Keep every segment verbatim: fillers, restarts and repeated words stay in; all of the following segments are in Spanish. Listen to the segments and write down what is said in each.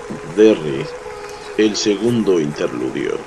Derry, el segundo interludio.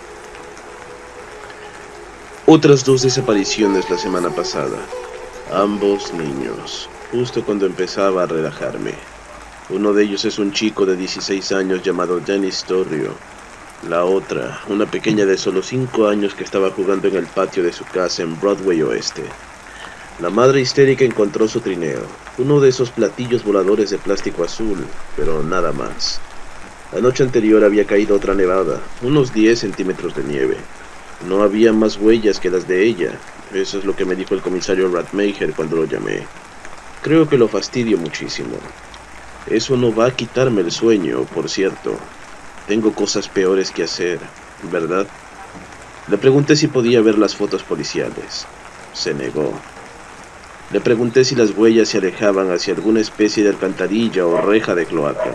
Otras dos desapariciones la semana pasada. Ambos niños, justo cuando empezaba a relajarme. Uno de ellos es un chico de dieciséis años llamado Dennis Torrio. La otra, una pequeña de solo cinco años que estaba jugando en el patio de su casa en Broadway Oeste. La madre histérica encontró su trineo, uno de esos platillos voladores de plástico azul, pero nada más. La noche anterior había caído otra nevada, unos diez centímetros de nieve. No había más huellas que las de ella, eso es lo que me dijo el comisario Radmacher cuando lo llamé. Creo que lo fastidio muchísimo. Eso no va a quitarme el sueño, por cierto. Tengo cosas peores que hacer, ¿verdad? Le pregunté si podía ver las fotos policiales. Se negó. Le pregunté si las huellas se alejaban hacia alguna especie de alcantarilla o reja de cloaca.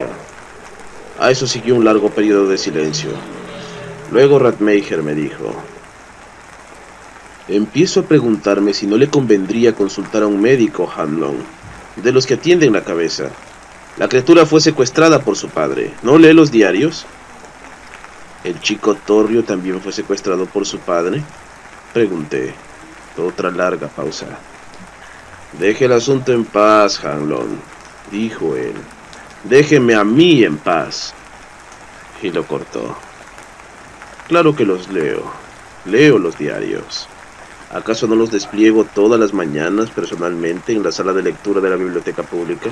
A eso siguió un largo periodo de silencio. Luego Radmacher me dijo: empiezo a preguntarme si no le convendría consultar a un médico, Hanlon, de los que atienden la cabeza. La criatura fue secuestrada por su padre. ¿No lee los diarios? ¿El chico Torrio también fue secuestrado por su padre? Pregunté. Otra larga pausa. Deje el asunto en paz, Hanlon, dijo él. Déjeme a mí en paz. Y lo cortó. Claro que los leo. Leo los diarios. ¿Acaso no los despliego todas las mañanas personalmente en la sala de lectura de la biblioteca pública?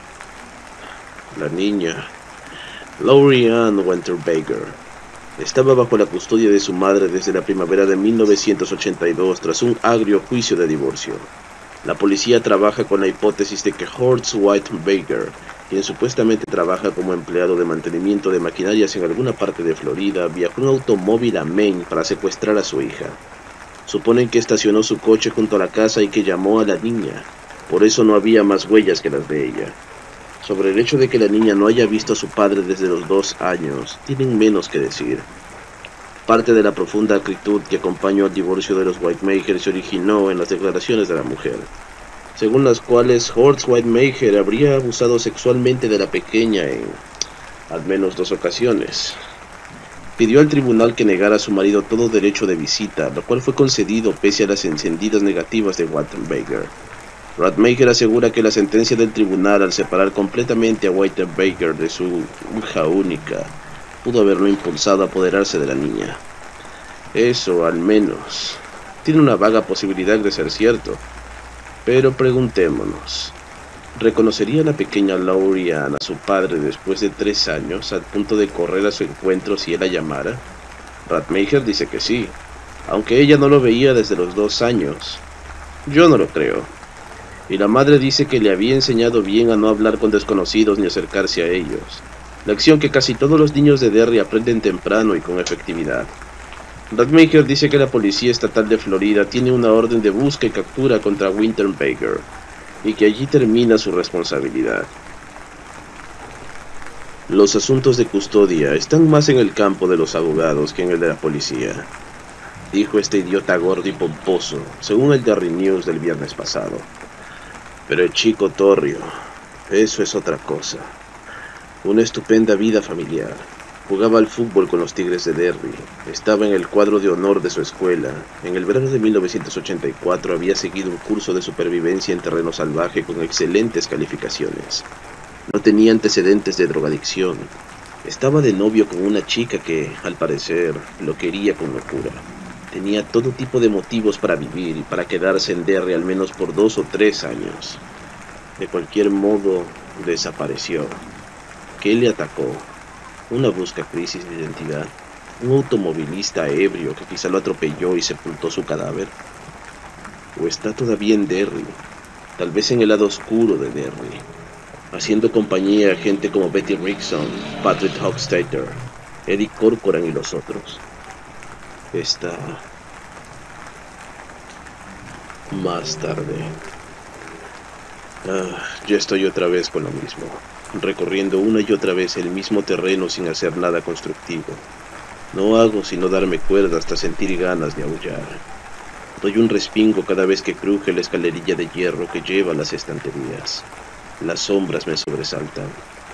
La niña, Laurie Ann Winterberger, estaba bajo la custodia de su madre desde la primavera de mil novecientos ochenta y dos tras un agrio juicio de divorcio. La policía trabaja con la hipótesis de que Horst Winterberger, quien supuestamente trabaja como empleado de mantenimiento de maquinarias en alguna parte de Florida, viajó en automóvil a Maine para secuestrar a su hija. Suponen que estacionó su coche junto a la casa y que llamó a la niña. Por eso no había más huellas que las de ella. Sobre el hecho de que la niña no haya visto a su padre desde los dos años, tienen menos que decir. Parte de la profunda acritud que acompañó al divorcio de los Whitemaker se originó en las declaraciones de la mujer, según las cuales Horst Whitemaker habría abusado sexualmente de la pequeña en al menos dos ocasiones. Pidió al tribunal que negara a su marido todo derecho de visita, lo cual fue concedido pese a las encendidas negativas de Whitemaker. Radmacher asegura que la sentencia del tribunal, al separar completamente a Winterberger de su hija única, pudo haberlo impulsado a apoderarse de la niña. Eso, al menos, tiene una vaga posibilidad de ser cierto. Pero preguntémonos, ¿reconocería la pequeña Laurie Ann a su padre después de tres años, al punto de correr a su encuentro si él la llamara? Radmacher dice que sí, aunque ella no lo veía desde los dos años. Yo no lo creo. Y la madre dice que le había enseñado bien a no hablar con desconocidos ni acercarse a ellos, lección que casi todos los niños de Derry aprenden temprano y con efectividad. Radmacher dice que la Policía Estatal de Florida tiene una orden de busca y captura contra Winterberger, y que allí termina su responsabilidad. Los asuntos de custodia están más en el campo de los abogados que en el de la policía, dijo este idiota gordo y pomposo, según el Derry News del viernes pasado. Pero el chico Torrio, eso es otra cosa. Una estupenda vida familiar. Jugaba al fútbol con los Tigres de Derry. Estaba en el cuadro de honor de su escuela. En el verano de mil novecientos ochenta y cuatro había seguido un curso de supervivencia en terreno salvaje con excelentes calificaciones. No tenía antecedentes de drogadicción. Estaba de novio con una chica que, al parecer, lo quería con locura. Tenía todo tipo de motivos para vivir y para quedarse en Derry al menos por dos o tres años. De cualquier modo, desapareció. ¿Qué le atacó? ¿Una brusca crisis de identidad? ¿Un automovilista ebrio que quizá lo atropelló y sepultó su cadáver? ¿O está todavía en Derry? Tal vez en el lado oscuro de Derry, haciendo compañía a gente como Betty Rickson, Patrick Hochstetter, Eddie Corcoran y los otros. Está más tarde. Ah, ya estoy otra vez con lo mismo, recorriendo una y otra vez el mismo terreno sin hacer nada constructivo. No hago sino darme cuerda hasta sentir ganas de aullar. Doy un respingo cada vez que cruje la escalerilla de hierro que lleva a las estanterías. Las sombras me sobresaltan.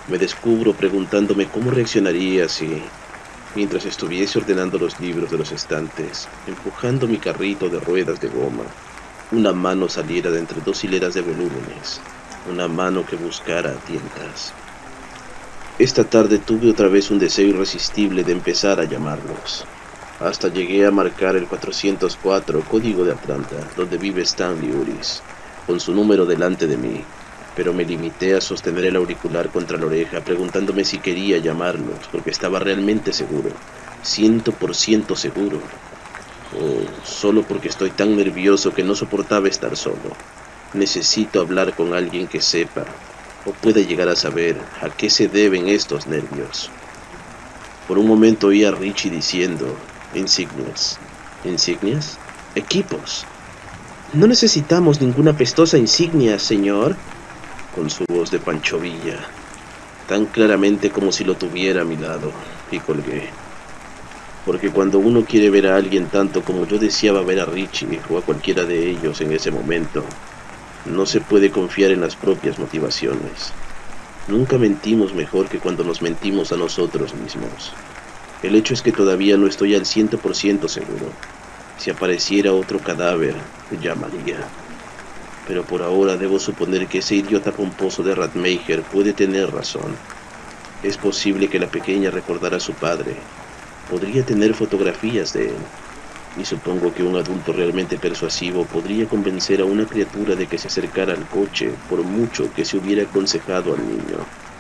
Me descubro preguntándome cómo reaccionaría si, mientras estuviese ordenando los libros de los estantes, empujando mi carrito de ruedas de goma, una mano saliera de entre dos hileras de volúmenes, una mano que buscara a tientas. Esta tarde tuve otra vez un deseo irresistible de empezar a llamarlos. Hasta llegué a marcar el cuatrocientos cuatro código de Atlanta, donde vive Stanley Uris, con su número delante de mí, pero me limité a sostener el auricular contra la oreja, preguntándome si quería llamarlos, porque estaba realmente seguro, ciento por ciento seguro, o solo porque estoy tan nervioso que no soportaba estar solo. Necesito hablar con alguien que sepa, o pueda llegar a saber, a qué se deben estos nervios. Por un momento oí a Richie diciendo, insignias. ¿Insignias? Equipos. No necesitamos ninguna pestosa insignia, señor, con su voz de Pancho Villa, tan claramente como si lo tuviera a mi lado, y colgué. Porque cuando uno quiere ver a alguien tanto como yo deseaba ver a Richie o a cualquiera de ellos en ese momento, no se puede confiar en las propias motivaciones. Nunca mentimos mejor que cuando nos mentimos a nosotros mismos. El hecho es que todavía no estoy al ciento por ciento seguro. Si apareciera otro cadáver, llamaría. Pero por ahora debo suponer que ese idiota pomposo de Radmacher puede tener razón. Es posible que la pequeña recordara a su padre. Podría tener fotografías de él. Y supongo que un adulto realmente persuasivo podría convencer a una criatura de que se acercara al coche, por mucho que se hubiera aconsejado al niño.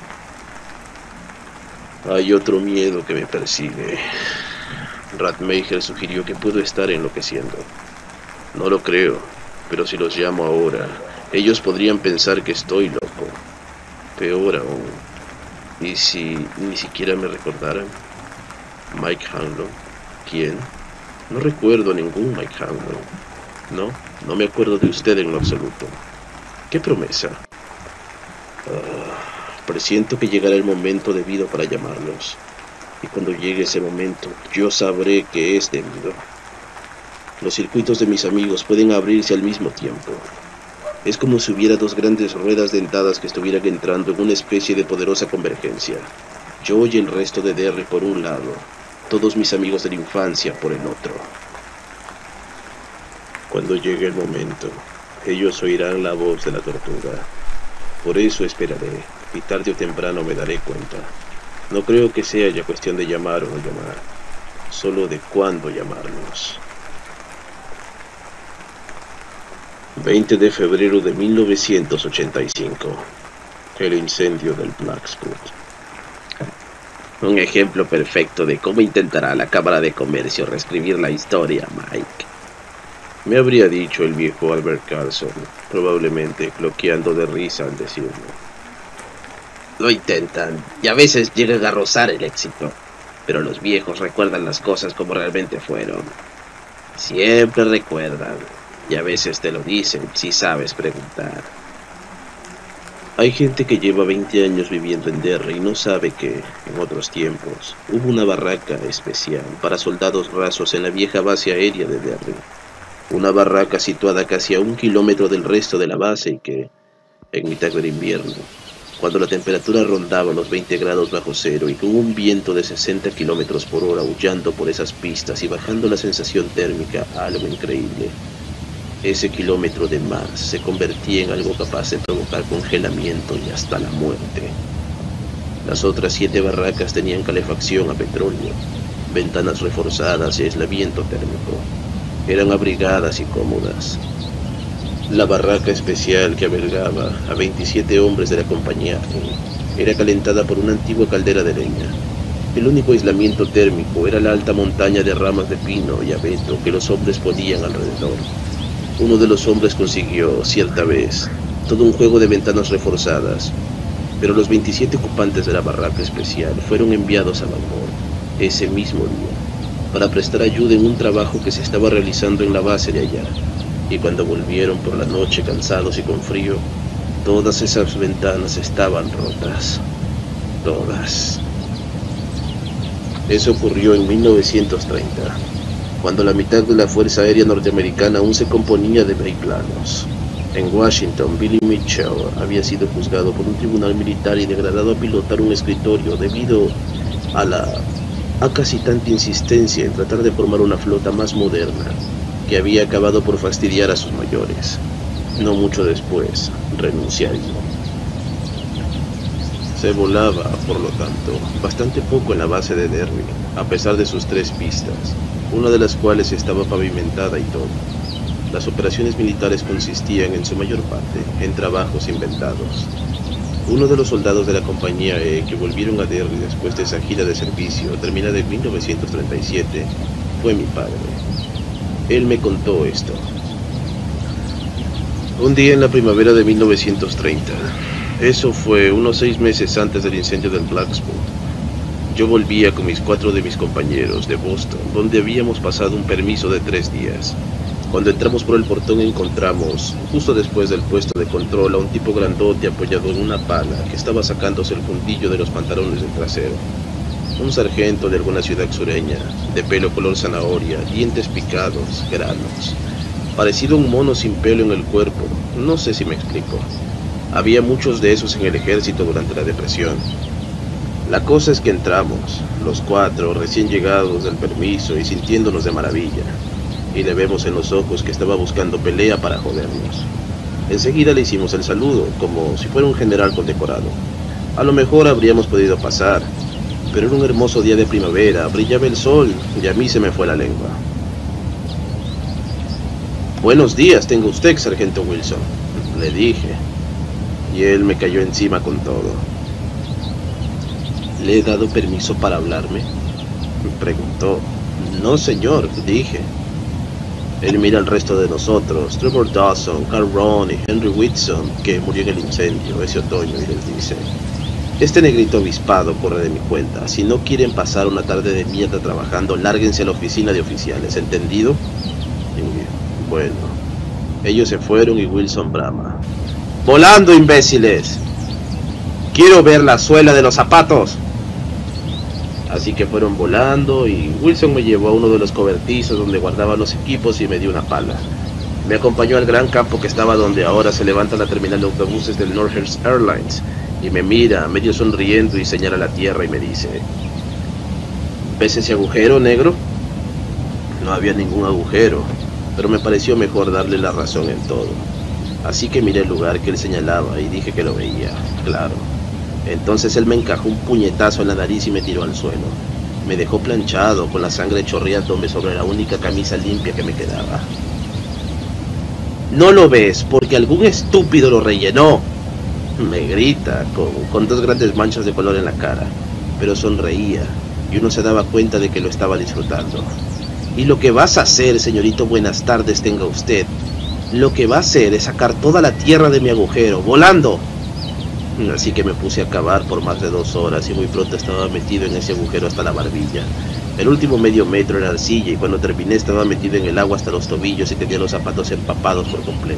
Hay otro miedo que me persigue. Radmacher sugirió que puedo estar enloqueciendo. No lo creo, pero si los llamo ahora, ellos podrían pensar que estoy loco. Peor aún, ¿y si ni siquiera me recordaran? Mike Hanlon. ¿Quién? No recuerdo a ningún Mike Hanlon. No, no me acuerdo de usted en lo absoluto. ¿Qué promesa? Uh, presiento que llegará el momento debido para llamarlos. Y cuando llegue ese momento, yo sabré que es debido. Los circuitos de mis amigos pueden abrirse al mismo tiempo. Es como si hubiera dos grandes ruedas dentadas que estuvieran entrando en una especie de poderosa convergencia. Yo y el resto de Derry por un lado, todos mis amigos de la infancia por el otro. Cuando llegue el momento, ellos oirán la voz de la tortuga. Por eso esperaré, y tarde o temprano me daré cuenta. No creo que sea ya cuestión de llamar o no llamar, solo de cuándo llamarlos. veinte de febrero de mil novecientos ochenta y cinco. El incendio del Blackspot. Un ejemplo perfecto de cómo intentará la Cámara de Comercio reescribir la historia, Mike. Me habría dicho el viejo Albert Carlson, probablemente cloqueando de risa al decirlo. Lo intentan, y a veces llegan a rozar el éxito, pero los viejos recuerdan las cosas como realmente fueron. Siempre recuerdan, y a veces te lo dicen si sabes preguntar. Hay gente que lleva veinte años viviendo en Derry y no sabe que, en otros tiempos, hubo una barraca especial para soldados rasos en la vieja base aérea de Derry. Una barraca situada casi a un kilómetro del resto de la base y que, en mitad del invierno, cuando la temperatura rondaba los veinte grados bajo cero y con un viento de sesenta kilómetros por hora aullando por esas pistas y bajando la sensación térmica a algo increíble, ese kilómetro de mar se convertía en algo capaz de provocar congelamiento y hasta la muerte. Las otras siete barracas tenían calefacción a petróleo, ventanas reforzadas y aislamiento térmico. Eran abrigadas y cómodas. La barraca especial que albergaba a veintisiete hombres de la compañía era calentada por una antigua caldera de leña. El único aislamiento térmico era la alta montaña de ramas de pino y abeto que los hombres ponían alrededor. Uno de los hombres consiguió, cierta vez, todo un juego de ventanas reforzadas, pero los veintisiete ocupantes de la barraca especial fueron enviados a Bangor ese mismo día para prestar ayuda en un trabajo que se estaba realizando en la base de allá, y cuando volvieron por la noche cansados y con frío, todas esas ventanas estaban rotas. Todas. Eso ocurrió en mil novecientos treinta. Cuando la mitad de la Fuerza Aérea Norteamericana aún se componía de biplanos. En Washington, Billy Mitchell había sido juzgado por un tribunal militar y degradado a pilotar un escritorio debido a la a casi tanta insistencia en tratar de formar una flota más moderna que había acabado por fastidiar a sus mayores. No mucho después, renunciaría. Se volaba, por lo tanto, bastante poco en la base de Derry, a pesar de sus tres pistas, una de las cuales estaba pavimentada y todo. Las operaciones militares consistían en su mayor parte en trabajos inventados. Uno de los soldados de la compañía E que volvieron a Derry después de esa gira de servicio, terminada en mil novecientos treinta y siete, fue mi padre. Él me contó esto. Un día en la primavera de mil novecientos treinta, eso fue unos seis meses antes del incendio del Blacksburg, yo volvía con mis cuatro de mis compañeros de Boston, donde habíamos pasado un permiso de tres días. Cuando entramos por el portón encontramos, justo después del puesto de control, a un tipo grandote apoyado en una pala que estaba sacándose el fundillo de los pantalones del trasero. Un sargento de alguna ciudad sureña, de pelo color zanahoria, dientes picados, granos. Parecido a un mono sin pelo en el cuerpo, no sé si me explico. Había muchos de esos en el ejército durante la depresión. La cosa es que entramos, los cuatro, recién llegados del permiso y sintiéndonos de maravilla. Y le vemos en los ojos que estaba buscando pelea para jodernos. Enseguida le hicimos el saludo, como si fuera un general condecorado. A lo mejor habríamos podido pasar, pero era un hermoso día de primavera, brillaba el sol, y a mí se me fue la lengua. Buenos días, tenga usted, sargento Wilson, le dije, y él me cayó encima con todo. ¿Le he dado permiso para hablarme?, me preguntó. No, señor, dije. Él mira al resto de nosotros, Trevor Dawson, Carl Ron y Henry Whitson, que murió en el incendio ese otoño, y les dice: este negrito avispado corre de mi cuenta. Si no quieren pasar una tarde de mierda trabajando, lárguense a la oficina de oficiales, ¿entendido? Y, bueno, ellos se fueron y Wilson brama: ¡volando, imbéciles! ¡Quiero ver la suela de los zapatos! Así que fueron volando y Wilson me llevó a uno de los cobertizos donde guardaba los equipos y me dio una pala. Me acompañó al gran campo que estaba donde ahora se levanta la terminal de autobuses del Northwest Airlines y me mira, medio sonriendo, y señala la tierra y me dice: ¿ves ese agujero, negro? No había ningún agujero, pero me pareció mejor darle la razón en todo. Así que miré el lugar que él señalaba y dije que lo veía, claro. Entonces él me encajó un puñetazo en la nariz y me tiró al suelo. Me dejó planchado, con la sangre chorreándome sobre la única camisa limpia que me quedaba. ¿No lo ves? Porque algún estúpido lo rellenó, me grita, con, con dos grandes manchas de color en la cara. Pero sonreía, y uno se daba cuenta de que lo estaba disfrutando. Y lo que vas a hacer, señorito buenas tardes tenga usted, lo que va a hacer es sacar toda la tierra de mi agujero, volando. Así que me puse a cavar por más de dos horas y muy pronto estaba metido en ese agujero hasta la barbilla. El último medio metro era arcilla y cuando terminé estaba metido en el agua hasta los tobillos y tenía los zapatos empapados por completo.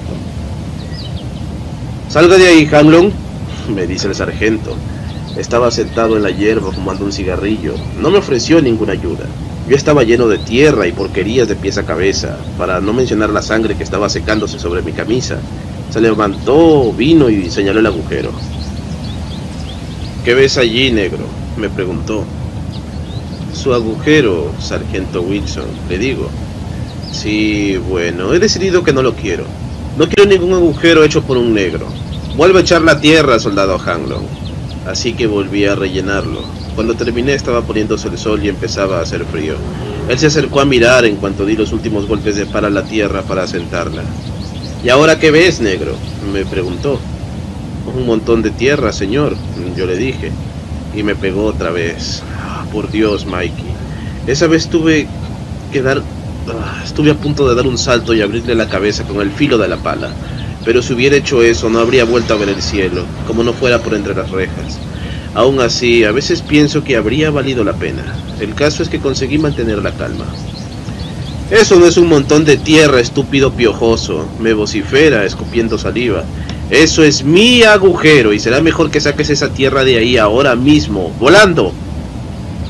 «Salga de ahí, Hanlon», me dice el sargento. Estaba sentado en la hierba fumando un cigarrillo. No me ofreció ninguna ayuda. Yo estaba lleno de tierra y porquerías de pies a cabeza, para no mencionar la sangre que estaba secándose sobre mi camisa. Se levantó, vino y señaló el agujero. ¿Qué ves allí, negro?, me preguntó. Su agujero, sargento Wilson, le digo. Sí, bueno, he decidido que no lo quiero. No quiero ningún agujero hecho por un negro. Vuelve a echar la tierra, soldado Hanlon. Así que volví a rellenarlo. Cuando terminé estaba poniéndose el sol y empezaba a hacer frío. Él se acercó a mirar en cuanto di los últimos golpes de pala a la tierra para asentarla. ¿Y ahora qué ves, negro?, me preguntó. Un montón de tierra, señor, yo le dije. Y me pegó otra vez. Oh, por Dios, Mikey. Esa vez tuve que dar... Uh, estuve a punto de dar un salto y abrirle la cabeza con el filo de la pala. Pero si hubiera hecho eso, no habría vuelto a ver el cielo, como no fuera por entre las rejas. Aún así, a veces pienso que habría valido la pena. El caso es que conseguí mantener la calma. Eso no es un montón de tierra, estúpido piojoso, me vocifera, escupiendo saliva. Eso es mi agujero y será mejor que saques esa tierra de ahí ahora mismo, volando.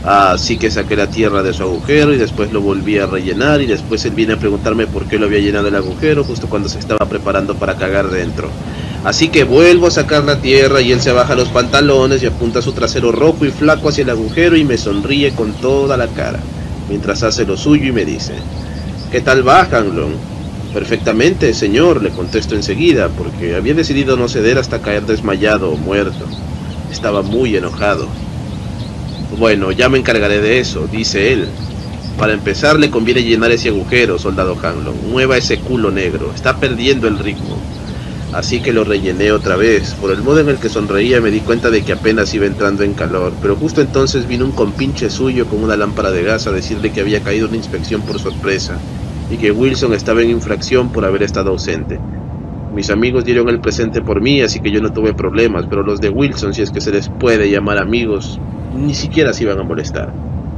Así que saqué la tierra de su agujero y después lo volví a rellenar, y después él viene a preguntarme por qué lo había llenado el agujero justo cuando se estaba preparando para cagar dentro. Así que vuelvo a sacar la tierra y él se baja los pantalones y apunta su trasero rojo y flaco hacia el agujero y me sonríe con toda la cara, mientras hace lo suyo y me dice: ¿qué tal va, Hanlon? Perfectamente, señor, le contesto enseguida, porque había decidido no ceder hasta caer desmayado o muerto. Estaba muy enojado. Bueno, ya me encargaré de eso, dice él. Para empezar, le conviene llenar ese agujero, soldado Hanlon. Mueva ese culo negro, está perdiendo el ritmo. Así que lo rellené otra vez. Por el modo en el que sonreía me di cuenta de que apenas iba entrando en calor, pero justo entonces vino un compinche suyo con una lámpara de gas a decirle que había caído una inspección por sorpresa y que Wilson estaba en infracción por haber estado ausente. Mis amigos dieron el presente por mí, así que yo no tuve problemas, pero los de Wilson, si es que se les puede llamar amigos, ni siquiera se iban a molestar.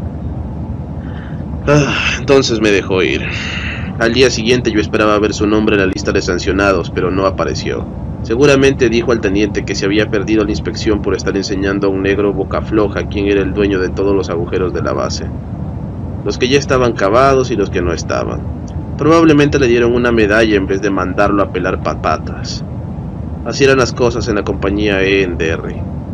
Ah, entonces me dejó ir. Al día siguiente yo esperaba ver su nombre en la lista de sancionados, pero no apareció. Seguramente dijo al teniente que se había perdido la inspección por estar enseñando a un negro boca floja quién era el dueño de todos los agujeros de la base. Los que ya estaban cavados y los que no estaban. Probablemente le dieron una medalla en vez de mandarlo a pelar papatas. Así eran las cosas en la compañía E en Derry.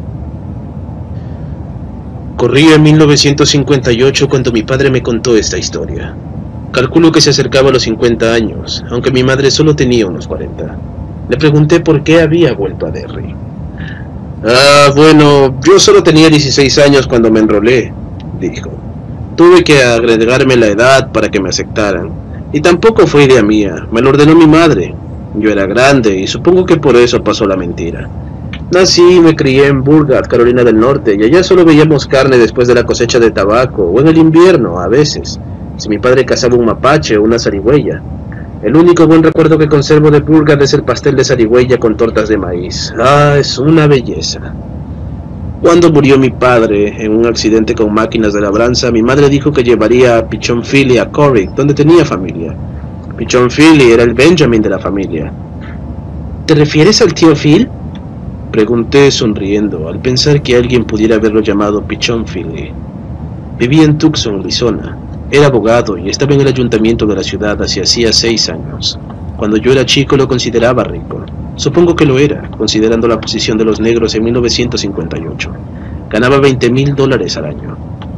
Corría en mil novecientos cincuenta y ocho cuando mi padre me contó esta historia. Calculo que se acercaba a los cincuenta años, aunque mi madre solo tenía unos cuarenta. Le pregunté por qué había vuelto a Derry. Ah, bueno, yo solo tenía dieciséis años cuando me enrolé, dijo. Tuve que agregarme la edad para que me aceptaran. Y tampoco fue idea mía, me lo ordenó mi madre. Yo era grande y supongo que por eso pasó la mentira. Nací y me crié en Burgard, Carolina del Norte, y allá solo veíamos carne después de la cosecha de tabaco, o en el invierno, a veces, si mi padre cazaba un mapache o una zarigüeya. El único buen recuerdo que conservo de Burgard es el pastel de zarigüeya con tortas de maíz. Ah, es una belleza. Cuando murió mi padre en un accidente con máquinas de labranza, mi madre dijo que llevaría a Pichon Philly a Corrick, donde tenía familia. Pichon Philly era el Benjamin de la familia. ¿Te refieres al tío Phil?, pregunté sonriendo, al pensar que alguien pudiera haberlo llamado Pichon Philly. Vivía en Tucson, Arizona. Era abogado y estaba en el ayuntamiento de la ciudad hace hacía seis años. Cuando yo era chico lo consideraba rico. Supongo que lo era, considerando la posición de los negros en mil novecientos cincuenta y ocho. Ganaba veinte mil dólares al año.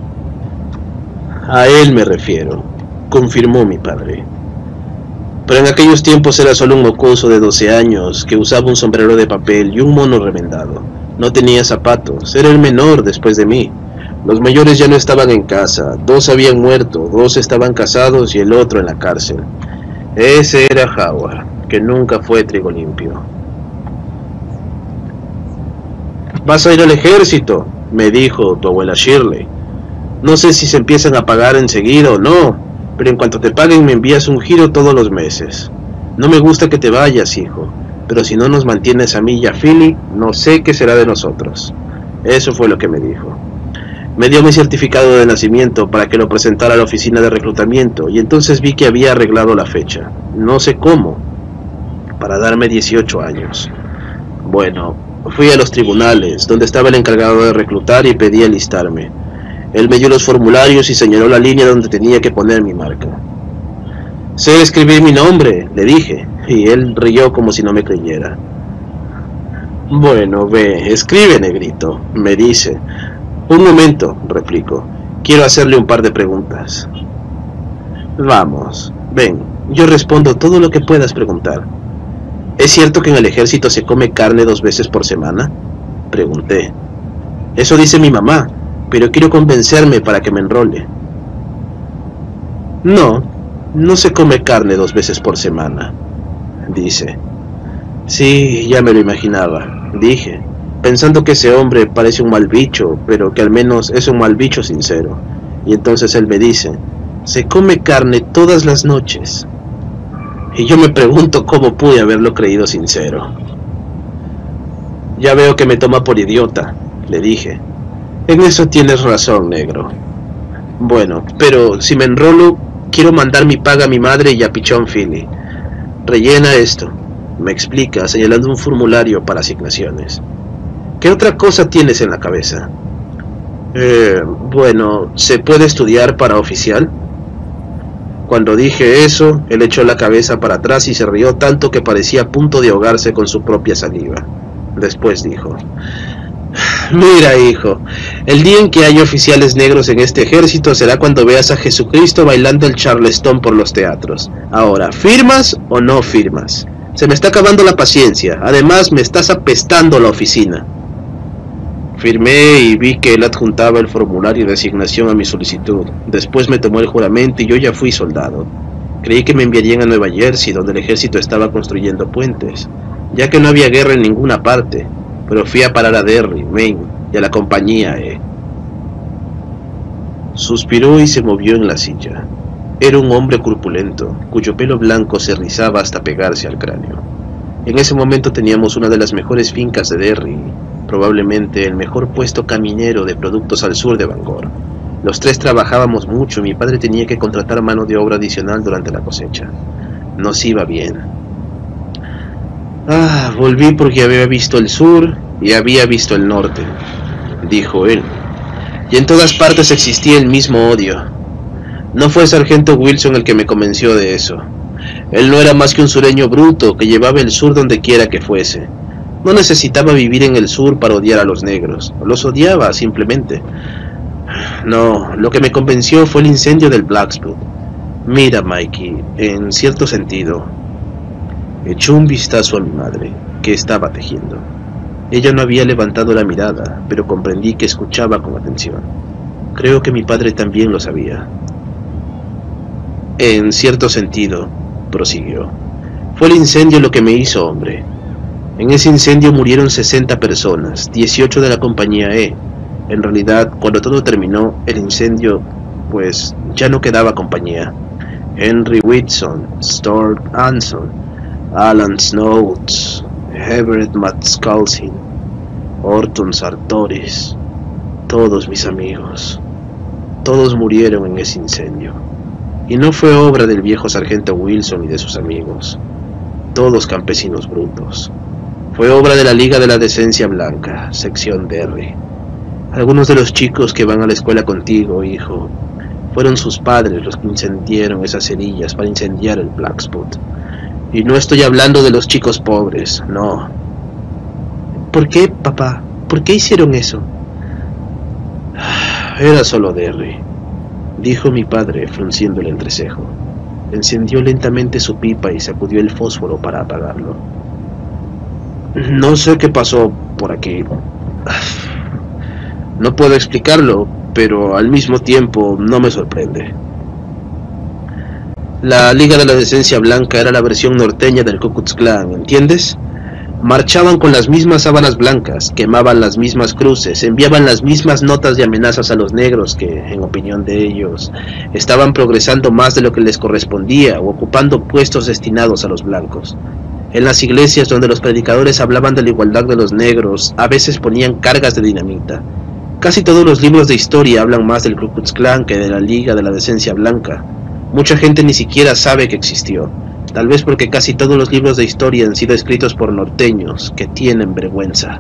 A él me refiero, confirmó mi padre. Pero en aquellos tiempos era solo un mocoso de doce años que usaba un sombrero de papel y un mono remendado. No tenía zapatos, era el menor después de mí. Los mayores ya no estaban en casa, dos habían muerto, dos estaban casados y el otro en la cárcel. Ese era Howard, que nunca fue trigo limpio. «Vas a ir al ejército», me dijo tu abuela Shirley. «No sé si se empiezan a pagar enseguida o no, pero en cuanto te paguen me envías un giro todos los meses. No me gusta que te vayas, hijo, pero si no nos mantienes a mí y a Philly, no sé qué será de nosotros». Eso fue lo que me dijo. Me dio mi certificado de nacimiento para que lo presentara a la oficina de reclutamiento y entonces vi que había arreglado la fecha, no sé cómo, para darme dieciocho años. Bueno, fui a los tribunales, donde estaba el encargado de reclutar, y pedí alistarme. Él me dio los formularios y señaló la línea donde tenía que poner mi marca. «Sé escribir mi nombre», le dije, y él rió como si no me creyera. «Bueno, ve, escribe, negrito», me dice. «Un momento», replico, «quiero hacerle un par de preguntas». «Vamos, ven, yo respondo todo lo que puedas preguntar». «¿Es cierto que en el ejército se come carne dos veces por semana?», pregunté. «Eso dice mi mamá, pero quiero convencerme para que me enrole». «No, no se come carne dos veces por semana», dice. «Sí, ya me lo imaginaba», dije, pensando que ese hombre parece un mal bicho, pero que al menos es un mal bicho sincero. Y entonces él me dice, «Se come carne todas las noches». Y yo me pregunto cómo pude haberlo creído sincero. «Ya veo que me toma por idiota», le dije. «En eso tienes razón, negro. Bueno, pero si me enrolo, quiero mandar mi paga a mi madre y a Pichon Philly. Rellena esto», me explica, señalando un formulario para asignaciones. «¿Qué otra cosa tienes en la cabeza?». Eh, bueno, ¿se puede estudiar para oficial? Cuando dije eso, él echó la cabeza para atrás y se rió tanto que parecía a punto de ahogarse con su propia saliva. Después dijo: mira, hijo, el día en que haya oficiales negros en este ejército será cuando veas a Jesucristo bailando el charleston por los teatros. Ahora, ¿firmas o no firmas? Se me está acabando la paciencia, además me estás apestando la oficina. Firmé y vi que él adjuntaba el formulario de asignación a mi solicitud. Después me tomó el juramento y yo ya fui soldado. Creí que me enviarían a Nueva Jersey, donde el ejército estaba construyendo puentes, ya que no había guerra en ninguna parte, pero fui a parar a Derry, Maine, y a la compañía E. Suspiró y se movió en la silla. Era un hombre corpulento, cuyo pelo blanco se rizaba hasta pegarse al cráneo. En ese momento teníamos una de las mejores fincas de Derry, probablemente el mejor puesto caminero de productos al sur de Bangor. Los tres trabajábamos mucho y mi padre tenía que contratar mano de obra adicional durante la cosecha. Nos iba bien. Ah, volví porque había visto el sur y había visto el norte, dijo él. Y en todas partes existía el mismo odio. No fue el sargento Wilson el que me convenció de eso. Él no era más que un sureño bruto que llevaba el sur donde quiera que fuese. No necesitaba vivir en el sur para odiar a los negros. Los odiaba, simplemente. No, lo que me convenció fue el incendio del Blacksburg. Mira, Mikey, en cierto sentido. Echó un vistazo a mi madre, que estaba tejiendo. Ella no había levantado la mirada, pero comprendí que escuchaba con atención. Creo que mi padre también lo sabía. En cierto sentido, prosiguió, fue el incendio lo que me hizo hombre. En ese incendio murieron sesenta personas, dieciocho de la compañía E. En realidad, cuando todo terminó, el incendio, pues, ya no quedaba compañía. Henry Whitson, Stuart Anson, Alan Snowds, Everett Matskalsin, Orton Sartoris, todos mis amigos, todos murieron en ese incendio. Y no fue obra del viejo sargento Wilson y de sus amigos, todos campesinos brutos. Fue obra de la Liga de la Decencia Blanca, sección Derry. Algunos de los chicos que van a la escuela contigo, hijo, fueron sus padres los que incendiaron esas cerillas para incendiar el Blacksburg. Y no estoy hablando de los chicos pobres, no. ¿Por qué, papá? ¿Por qué hicieron eso? Era solo Derry, dijo mi padre frunciendo el entrecejo. Encendió lentamente su pipa y sacudió el fósforo para apagarlo. No sé qué pasó por aquí. No puedo explicarlo, pero al mismo tiempo no me sorprende. La Liga de la Decencia Blanca era la versión norteña del Ku Klux Klan, ¿entiendes? Marchaban con las mismas sábanas blancas, quemaban las mismas cruces, enviaban las mismas notas de amenazas a los negros que, en opinión de ellos, estaban progresando más de lo que les correspondía o ocupando puestos destinados a los blancos. En las iglesias donde los predicadores hablaban de la igualdad de los negros, a veces ponían cargas de dinamita. Casi todos los libros de historia hablan más del Ku Klux Klan que de la Liga de la Decencia Blanca. Mucha gente ni siquiera sabe que existió, tal vez porque casi todos los libros de historia han sido escritos por norteños que tienen vergüenza.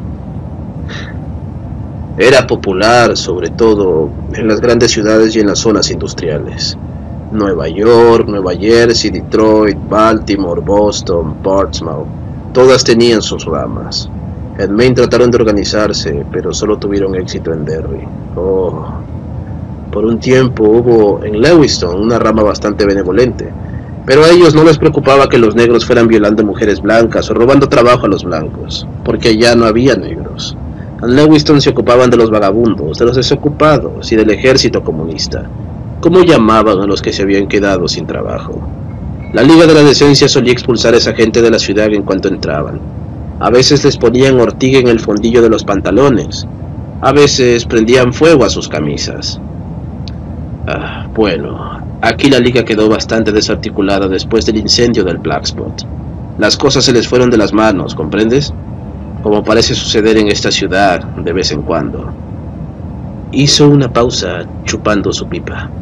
Era popular, sobre todo, en las grandes ciudades y en las zonas industriales. Nueva York, Nueva Jersey, Detroit, Baltimore, Boston, Portsmouth, todas tenían sus ramas. En Maine trataron de organizarse, pero solo tuvieron éxito en Derry. Oh. Por un tiempo hubo en Lewiston una rama bastante benevolente, pero a ellos no les preocupaba que los negros fueran violando mujeres blancas o robando trabajo a los blancos, porque allá no había negros. En Lewiston se ocupaban de los vagabundos, de los desocupados y del ejército comunista. ¿Cómo llamaban a los que se habían quedado sin trabajo? La Liga de la Decencia solía expulsar a esa gente de la ciudad en cuanto entraban. A veces les ponían ortiga en el fondillo de los pantalones. A veces prendían fuego a sus camisas. Ah, bueno, aquí la liga quedó bastante desarticulada después del incendio del Blacksburg. Las cosas se les fueron de las manos, ¿comprendes? Como parece suceder en esta ciudad de vez en cuando. Hizo una pausa, chupando su pipa.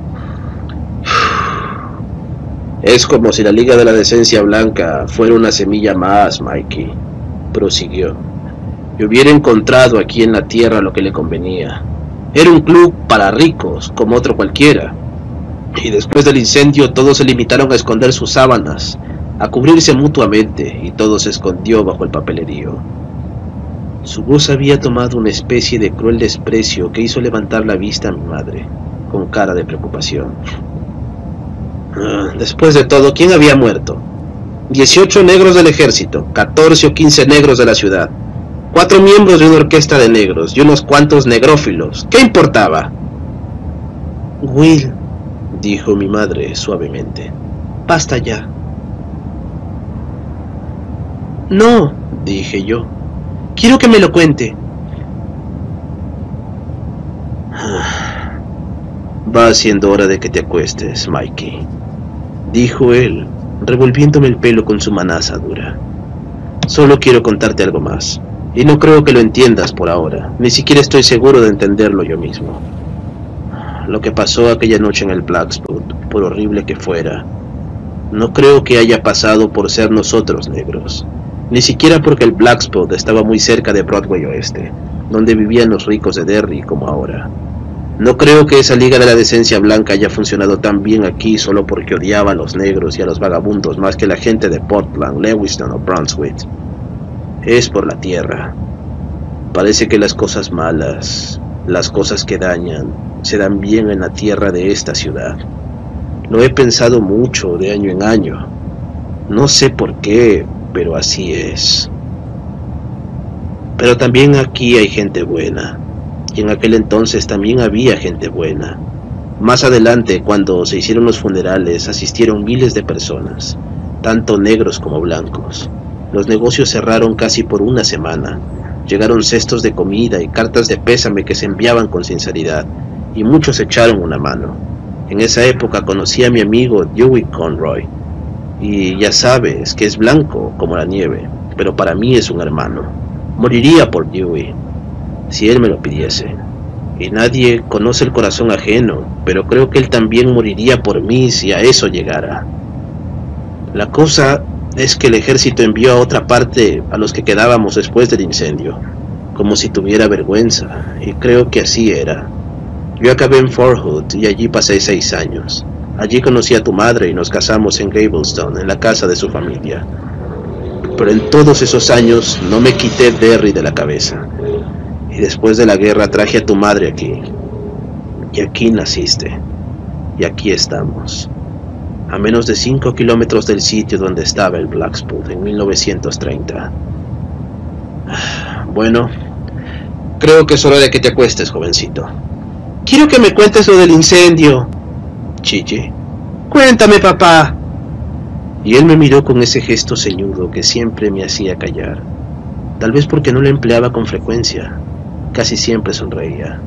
Es como si la Liga de la Decencia Blanca fuera una semilla más, Mikey, prosiguió. Y hubiera encontrado aquí en la tierra lo que le convenía. Era un club para ricos, como otro cualquiera. Y después del incendio todos se limitaron a esconder sus sábanas, a cubrirse mutuamente, y todo se escondió bajo el papelerío. Su voz había tomado una especie de cruel desprecio que hizo levantar la vista a mi madre, con cara de preocupación. Después de todo, ¿quién había muerto? dieciocho negros del ejército, catorce o quince negros de la ciudad, cuatro miembros de una orquesta de negros y unos cuantos negrófilos. ¿Qué importaba? Will, dijo mi madre suavemente, basta ya. No, dije yo, quiero que me lo cuente. Va siendo hora de que te acuestes, Mikey, dijo él, revolviéndome el pelo con su manaza dura. Solo quiero contarte algo más, y no creo que lo entiendas por ahora, ni siquiera estoy seguro de entenderlo yo mismo. Lo que pasó aquella noche en el Blackspot, por horrible que fuera, no creo que haya pasado por ser nosotros negros, ni siquiera porque el Blackspot estaba muy cerca de Broadway Oeste, donde vivían los ricos de Derry como ahora. No creo que esa liga de la decencia blanca haya funcionado tan bien aquí solo porque odiaba a los negros y a los vagabundos más que la gente de Portland, Lewiston o Brunswick. Es por la tierra. Parece que las cosas malas, las cosas que dañan, se dan bien en la tierra de esta ciudad. Lo he pensado mucho de año en año. No sé por qué, pero así es. Pero también aquí hay gente buena. Y en aquel entonces también había gente buena. Más adelante, cuando se hicieron los funerales, asistieron miles de personas, tanto negros como blancos. Los negocios cerraron casi por una semana. Llegaron cestos de comida y cartas de pésame que se enviaban con sinceridad, y muchos echaron una mano. En esa época conocí a mi amigo Dewey Conroy, y ya sabes que es blanco como la nieve, pero para mí es un hermano. Moriría por Dewey, si él me lo pidiese. Y nadie conoce el corazón ajeno, pero creo que él también moriría por mí si a eso llegara. La cosa es que el ejército envió a otra parte a los que quedábamos después del incendio, como si tuviera vergüenza, y creo que así era. Yo acabé en Fort Hood y allí pasé seis años. Allí conocí a tu madre y nos casamos en Gablestone, en la casa de su familia. Pero en todos esos años no me quité Derry de la cabeza. Y después de la guerra traje a tu madre aquí. Y aquí naciste. Y aquí estamos. A menos de cinco kilómetros del sitio donde estaba el Blackspot en mil novecientos treinta. Bueno, creo que es hora de que te acuestes, jovencito. Quiero que me cuentes lo del incendio. Chichi. Cuéntame, papá. Y él me miró con ese gesto ceñudo que siempre me hacía callar. Tal vez porque no lo empleaba con frecuencia. Casi siempre sonreía.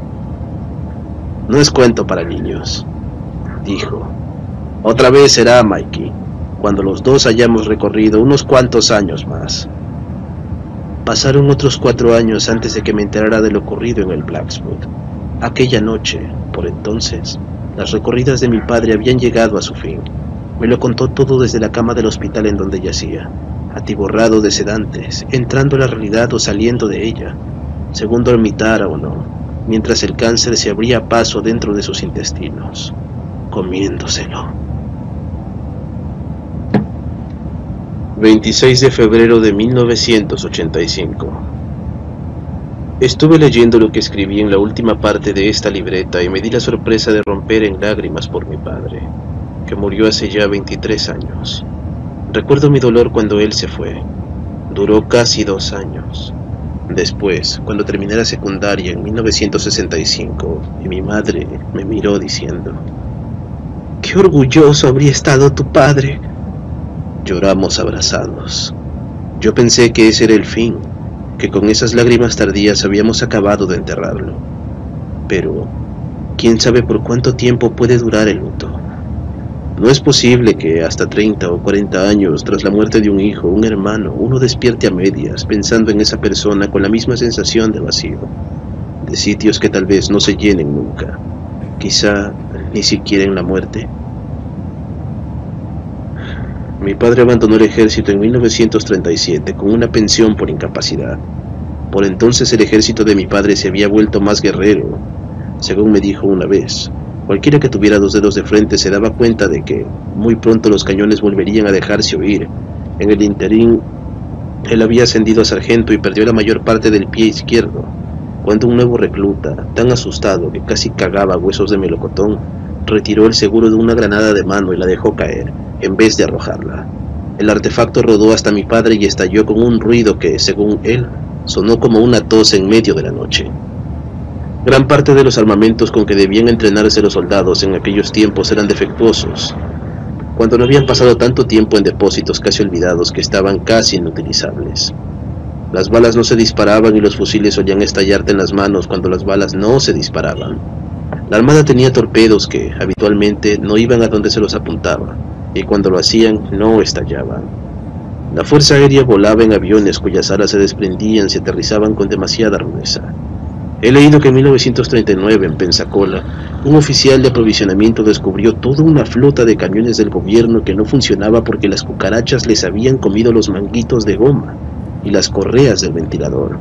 No es cuento para niños, dijo. Otra vez será, Mikey, cuando los dos hayamos recorrido unos cuantos años más. Pasaron otros cuatro años antes de que me enterara de lo ocurrido en el Blackspot. Aquella noche, por entonces, las recorridas de mi padre habían llegado a su fin. Me lo contó todo desde la cama del hospital en donde yacía, atiborrado de sedantes, entrando a la realidad o saliendo de ella, según dormitara o no, mientras el cáncer se abría paso dentro de sus intestinos, comiéndoselo. veintiséis de febrero de mil novecientos ochenta y cinco. Estuve leyendo lo que escribí en la última parte de esta libreta y me di la sorpresa de romper en lágrimas por mi padre, que murió hace ya veintitrés años. Recuerdo mi dolor cuando él se fue. Duró casi dos años. Después, cuando terminé la secundaria en mil novecientos sesenta y cinco, y mi madre me miró diciendo: «¡Qué orgulloso habría estado tu padre!». Lloramos abrazados. Yo pensé que ese era el fin, que con esas lágrimas tardías habíamos acabado de enterrarlo. Pero, ¿quién sabe por cuánto tiempo puede durar el luto? No es posible que hasta treinta o cuarenta años tras la muerte de un hijo, un hermano, uno despierte a medias pensando en esa persona con la misma sensación de vacío, de sitios que tal vez no se llenen nunca, quizá ni siquiera en la muerte. Mi padre abandonó el ejército en mil novecientos treinta y siete con una pensión por incapacidad. Por entonces el ejército de mi padre se había vuelto más guerrero según me dijo una vez. Cualquiera que tuviera dos dedos de frente se daba cuenta de que muy pronto los cañones volverían a dejarse oír. En el interín, él había ascendido a sargento y perdió la mayor parte del pie izquierdo, cuando un nuevo recluta, tan asustado que casi cagaba huesos de melocotón, retiró el seguro de una granada de mano y la dejó caer, en vez de arrojarla. El artefacto rodó hasta mi padre y estalló con un ruido que, según él, sonó como una tos en medio de la noche. Gran parte de los armamentos con que debían entrenarse los soldados en aquellos tiempos eran defectuosos, cuando no habían pasado tanto tiempo en depósitos casi olvidados que estaban casi inutilizables. Las balas no se disparaban y los fusiles solían estallarte en las manos cuando las balas no se disparaban. La armada tenía torpedos que, habitualmente, no iban a donde se los apuntaba, y cuando lo hacían, no estallaban. La Fuerza Aérea volaba en aviones cuyas alas se desprendían si aterrizaban con demasiada rudeza. He leído que en mil novecientos treinta y nueve, en Pensacola, un oficial de aprovisionamiento descubrió toda una flota de camiones del gobierno que no funcionaba porque las cucarachas les habían comido los manguitos de goma y las correas del ventilador.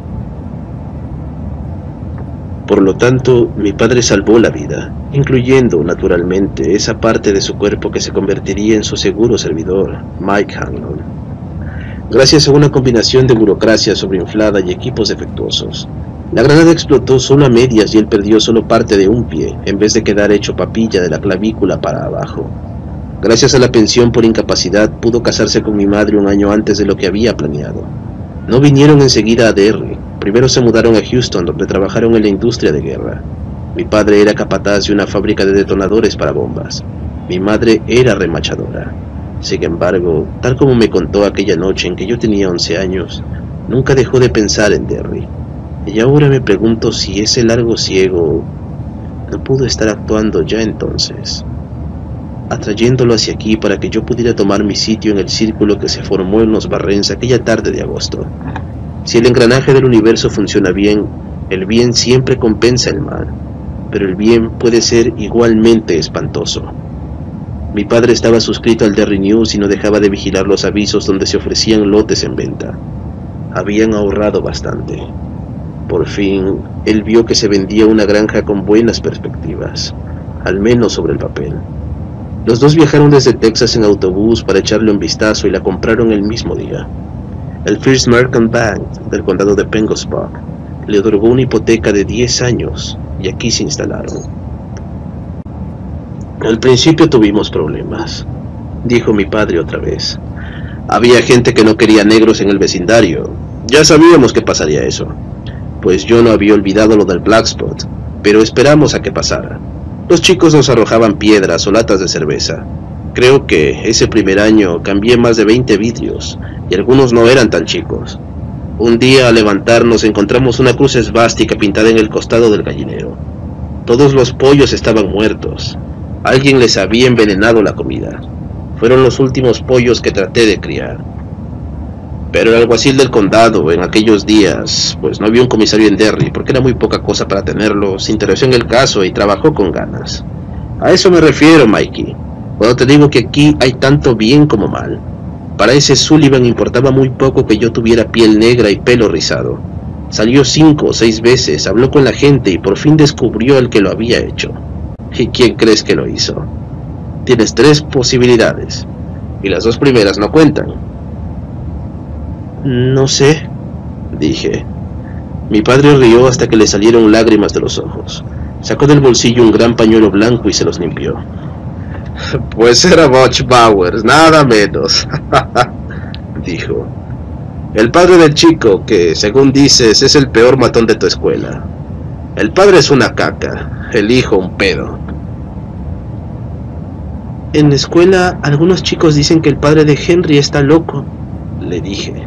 Por lo tanto, mi padre salvó la vida, incluyendo, naturalmente, esa parte de su cuerpo que se convertiría en su seguro servidor, Mike Hanlon. Gracias a una combinación de burocracia sobreinflada y equipos defectuosos, la granada explotó solo a medias y él perdió solo parte de un pie, en vez de quedar hecho papilla de la clavícula para abajo. Gracias a la pensión por incapacidad, pudo casarse con mi madre un año antes de lo que había planeado. No vinieron enseguida a Derry. Primero se mudaron a Houston, donde trabajaron en la industria de guerra. Mi padre era capataz de una fábrica de detonadores para bombas. Mi madre era remachadora. Sin embargo, tal como me contó aquella noche en que yo tenía once años, nunca dejó de pensar en Derry. Y ahora me pregunto si ese largo ciego no pudo estar actuando ya entonces, atrayéndolo hacia aquí para que yo pudiera tomar mi sitio en el círculo que se formó en los Barrens aquella tarde de agosto. Si el engranaje del universo funciona bien, el bien siempre compensa el mal, pero el bien puede ser igualmente espantoso. Mi padre estaba suscrito al Derry News y no dejaba de vigilar los avisos donde se ofrecían lotes en venta. Habían ahorrado bastante. Por fin, él vio que se vendía una granja con buenas perspectivas, al menos sobre el papel. Los dos viajaron desde Texas en autobús para echarle un vistazo y la compraron el mismo día. El First Merchant Bank del condado de Penobscot le otorgó una hipoteca de diez años y aquí se instalaron. Al principio tuvimos problemas, dijo mi padre otra vez. Había gente que no quería negros en el vecindario. Ya sabíamos que pasaría eso, pues yo no había olvidado lo del Black Spot, pero esperamos a que pasara. Los chicos nos arrojaban piedras o latas de cerveza. Creo que ese primer año cambié más de veinte vidrios, y algunos no eran tan chicos. Un día al levantarnos encontramos una cruz esvástica pintada en el costado del gallinero. Todos los pollos estaban muertos. Alguien les había envenenado la comida. Fueron los últimos pollos que traté de criar. Pero el alguacil del condado en aquellos días, pues no había un comisario en Derry, porque era muy poca cosa para tenerlo, se interesó en el caso y trabajó con ganas. A eso me refiero, Mikey, cuando te digo que aquí hay tanto bien como mal. Para ese Sullivan importaba muy poco que yo tuviera piel negra y pelo rizado. Salió cinco o seis veces, habló con la gente y por fin descubrió el que lo había hecho. ¿Y quién crees que lo hizo? Tienes tres posibilidades, y las dos primeras no cuentan. No sé, dije. Mi padre rió hasta que le salieron lágrimas de los ojos. Sacó del bolsillo un gran pañuelo blanco y se los limpió. Pues era Butch Bowers, nada menos, dijo. El padre del chico, que según dices es el peor matón de tu escuela. El padre es una caca, el hijo un pedo. En la escuela algunos chicos dicen que el padre de Henry está loco, le dije.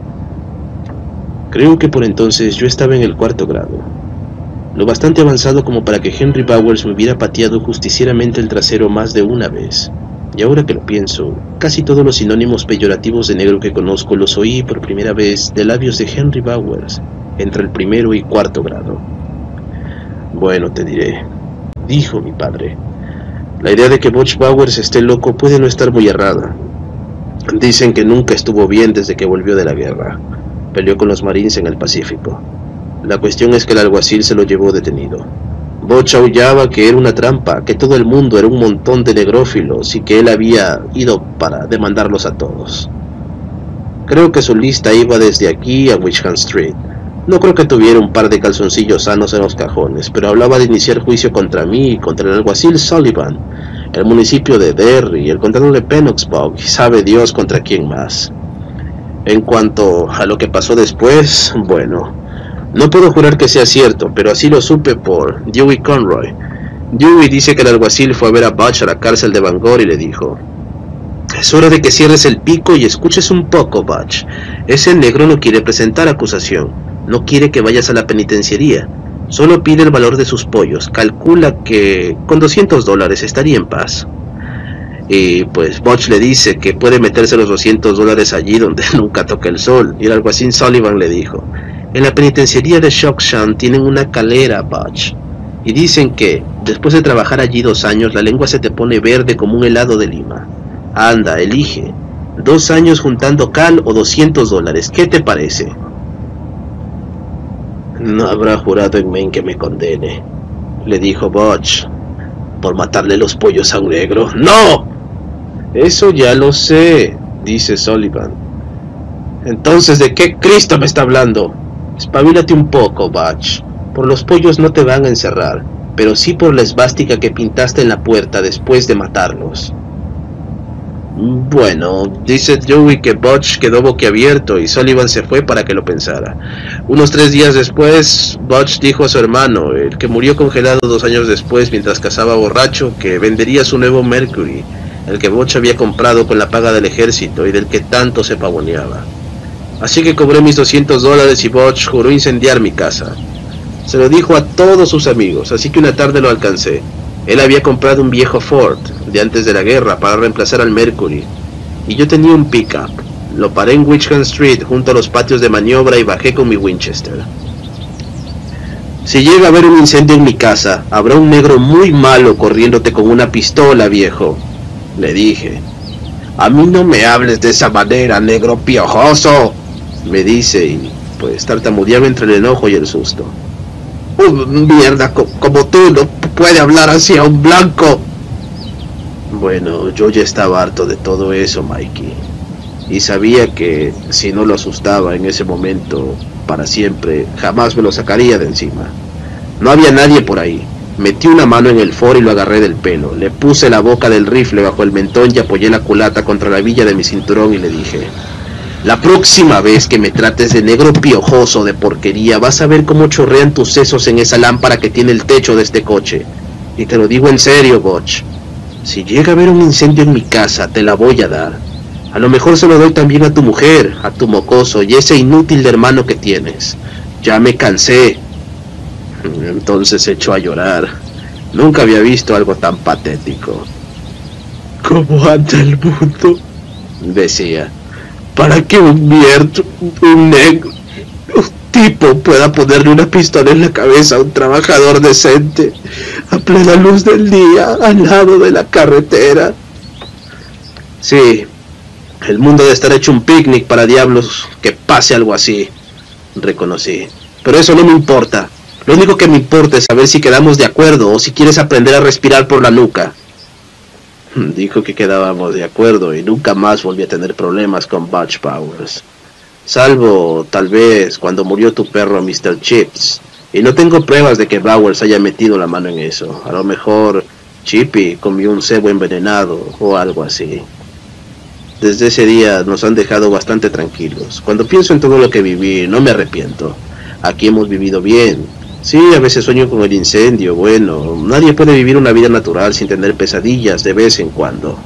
Creo que por entonces yo estaba en el cuarto grado, lo bastante avanzado como para que Henry Bowers me hubiera pateado justicieramente el trasero más de una vez. Y ahora que lo pienso, casi todos los sinónimos peyorativos de negro que conozco los oí por primera vez de labios de Henry Bowers, entre el primero y cuarto grado. Bueno, te diré, dijo mi padre. La idea de que Butch Bowers esté loco puede no estar muy errada. Dicen que nunca estuvo bien desde que volvió de la guerra. Peleó con los Marines en el Pacífico. La cuestión es que el alguacil se lo llevó detenido. Butch aullaba que era una trampa, que todo el mundo era un montón de negrófilos y que él había ido para demandarlos a todos. Creo que su lista iba desde aquí a Wickham Street. No creo que tuviera un par de calzoncillos sanos en los cajones, pero hablaba de iniciar juicio contra mí y contra el alguacil Sullivan, el municipio de Derry, el condado de Penobscot y sabe Dios contra quién más. En cuanto a lo que pasó después, bueno, no puedo jurar que sea cierto, pero así lo supe por Dewey Conroy. Dewey dice que el alguacil fue a ver a Butch a la cárcel de Bangor y le dijo: es hora de que cierres el pico y escuches un poco, Butch. Ese negro no quiere presentar acusación, no quiere que vayas a la penitenciaría, solo pide el valor de sus pollos, calcula que con doscientos dólares estaría en paz. Y pues Butch le dice que puede meterse los doscientos dólares allí donde nunca toca el sol, y el alguacil Sullivan le dijo: en la penitenciaría de Shoxham tienen una calera, Butch, y dicen que después de trabajar allí dos años la lengua se te pone verde como un helado de lima. Anda, elige, dos años juntando cal o doscientos dólares, ¿qué te parece? No habrá jurado en Maine que me condene, le dijo Butch, por matarle los pollos a un negro. ¡No! Eso ya lo sé, dice Sullivan. Entonces, ¿de qué Cristo me está hablando? Espabilate un poco, Butch. Por los pollos no te van a encerrar, pero sí por la esvástica que pintaste en la puerta después de matarlos. Bueno, dice Dewey que Butch quedó boquiabierto y Sullivan se fue para que lo pensara. Unos tres días después, Butch dijo a su hermano, el que murió congelado dos años después mientras cazaba borracho, que vendería su nuevo Mercury, el que Butch había comprado con la paga del ejército y del que tanto se pavoneaba. Así que cobré mis doscientos dólares y Butch juró incendiar mi casa. Se lo dijo a todos sus amigos, así que una tarde lo alcancé. Él había comprado un viejo Ford de antes de la guerra para reemplazar al Mercury, y yo tenía un pickup. Lo paré en Wickham Street junto a los patios de maniobra y bajé con mi Winchester. Si llega a haber un incendio en mi casa, habrá un negro muy malo corriéndote con una pistola, viejo, le dije. A mí no me hables de esa manera, negro piojoso, me dice, y pues tartamudeaba entre el enojo y el susto. Oh, mierda, co como tú no puede hablar así a un blanco. Bueno, yo ya estaba harto de todo eso, Mikey, y sabía que si no lo asustaba en ese momento para siempre, jamás me lo sacaría de encima. No había nadie por ahí. Metí una mano en el Ford y lo agarré del pelo. Le puse la boca del rifle bajo el mentón y apoyé la culata contra la villa de mi cinturón y le dije: la próxima vez que me trates de negro piojoso de porquería, vas a ver cómo chorrean tus sesos en esa lámpara que tiene el techo de este coche. Y te lo digo en serio, Butch. Si llega a haber un incendio en mi casa, te la voy a dar. A lo mejor se lo doy también a tu mujer, a tu mocoso y ese inútil de hermano que tienes. Ya me cansé. Entonces se echó a llorar. Nunca había visto algo tan patético. ¿Cómo anda el mundo?, decía. Para que un mierda, un negro, un tipo pueda ponerle una pistola en la cabeza a un trabajador decente, a plena luz del día, al lado de la carretera. Sí, el mundo debe estar hecho un picnic para diablos que pase algo así, reconocí. Pero eso no me importa. Lo único que me importa es saber si quedamos de acuerdo o si quieres aprender a respirar por la nuca. Dijo que quedábamos de acuerdo y nunca más volví a tener problemas con Butch Powers. Salvo, tal vez, cuando murió tu perro mister Chips. Y no tengo pruebas de que Bowers haya metido la mano en eso. A lo mejor Chippy comió un cebo envenenado o algo así. Desde ese día nos han dejado bastante tranquilos. Cuando pienso en todo lo que viví, no me arrepiento. Aquí hemos vivido bien. Sí, a veces sueño con el incendio. Bueno, nadie puede vivir una vida natural sin tener pesadillas de vez en cuando.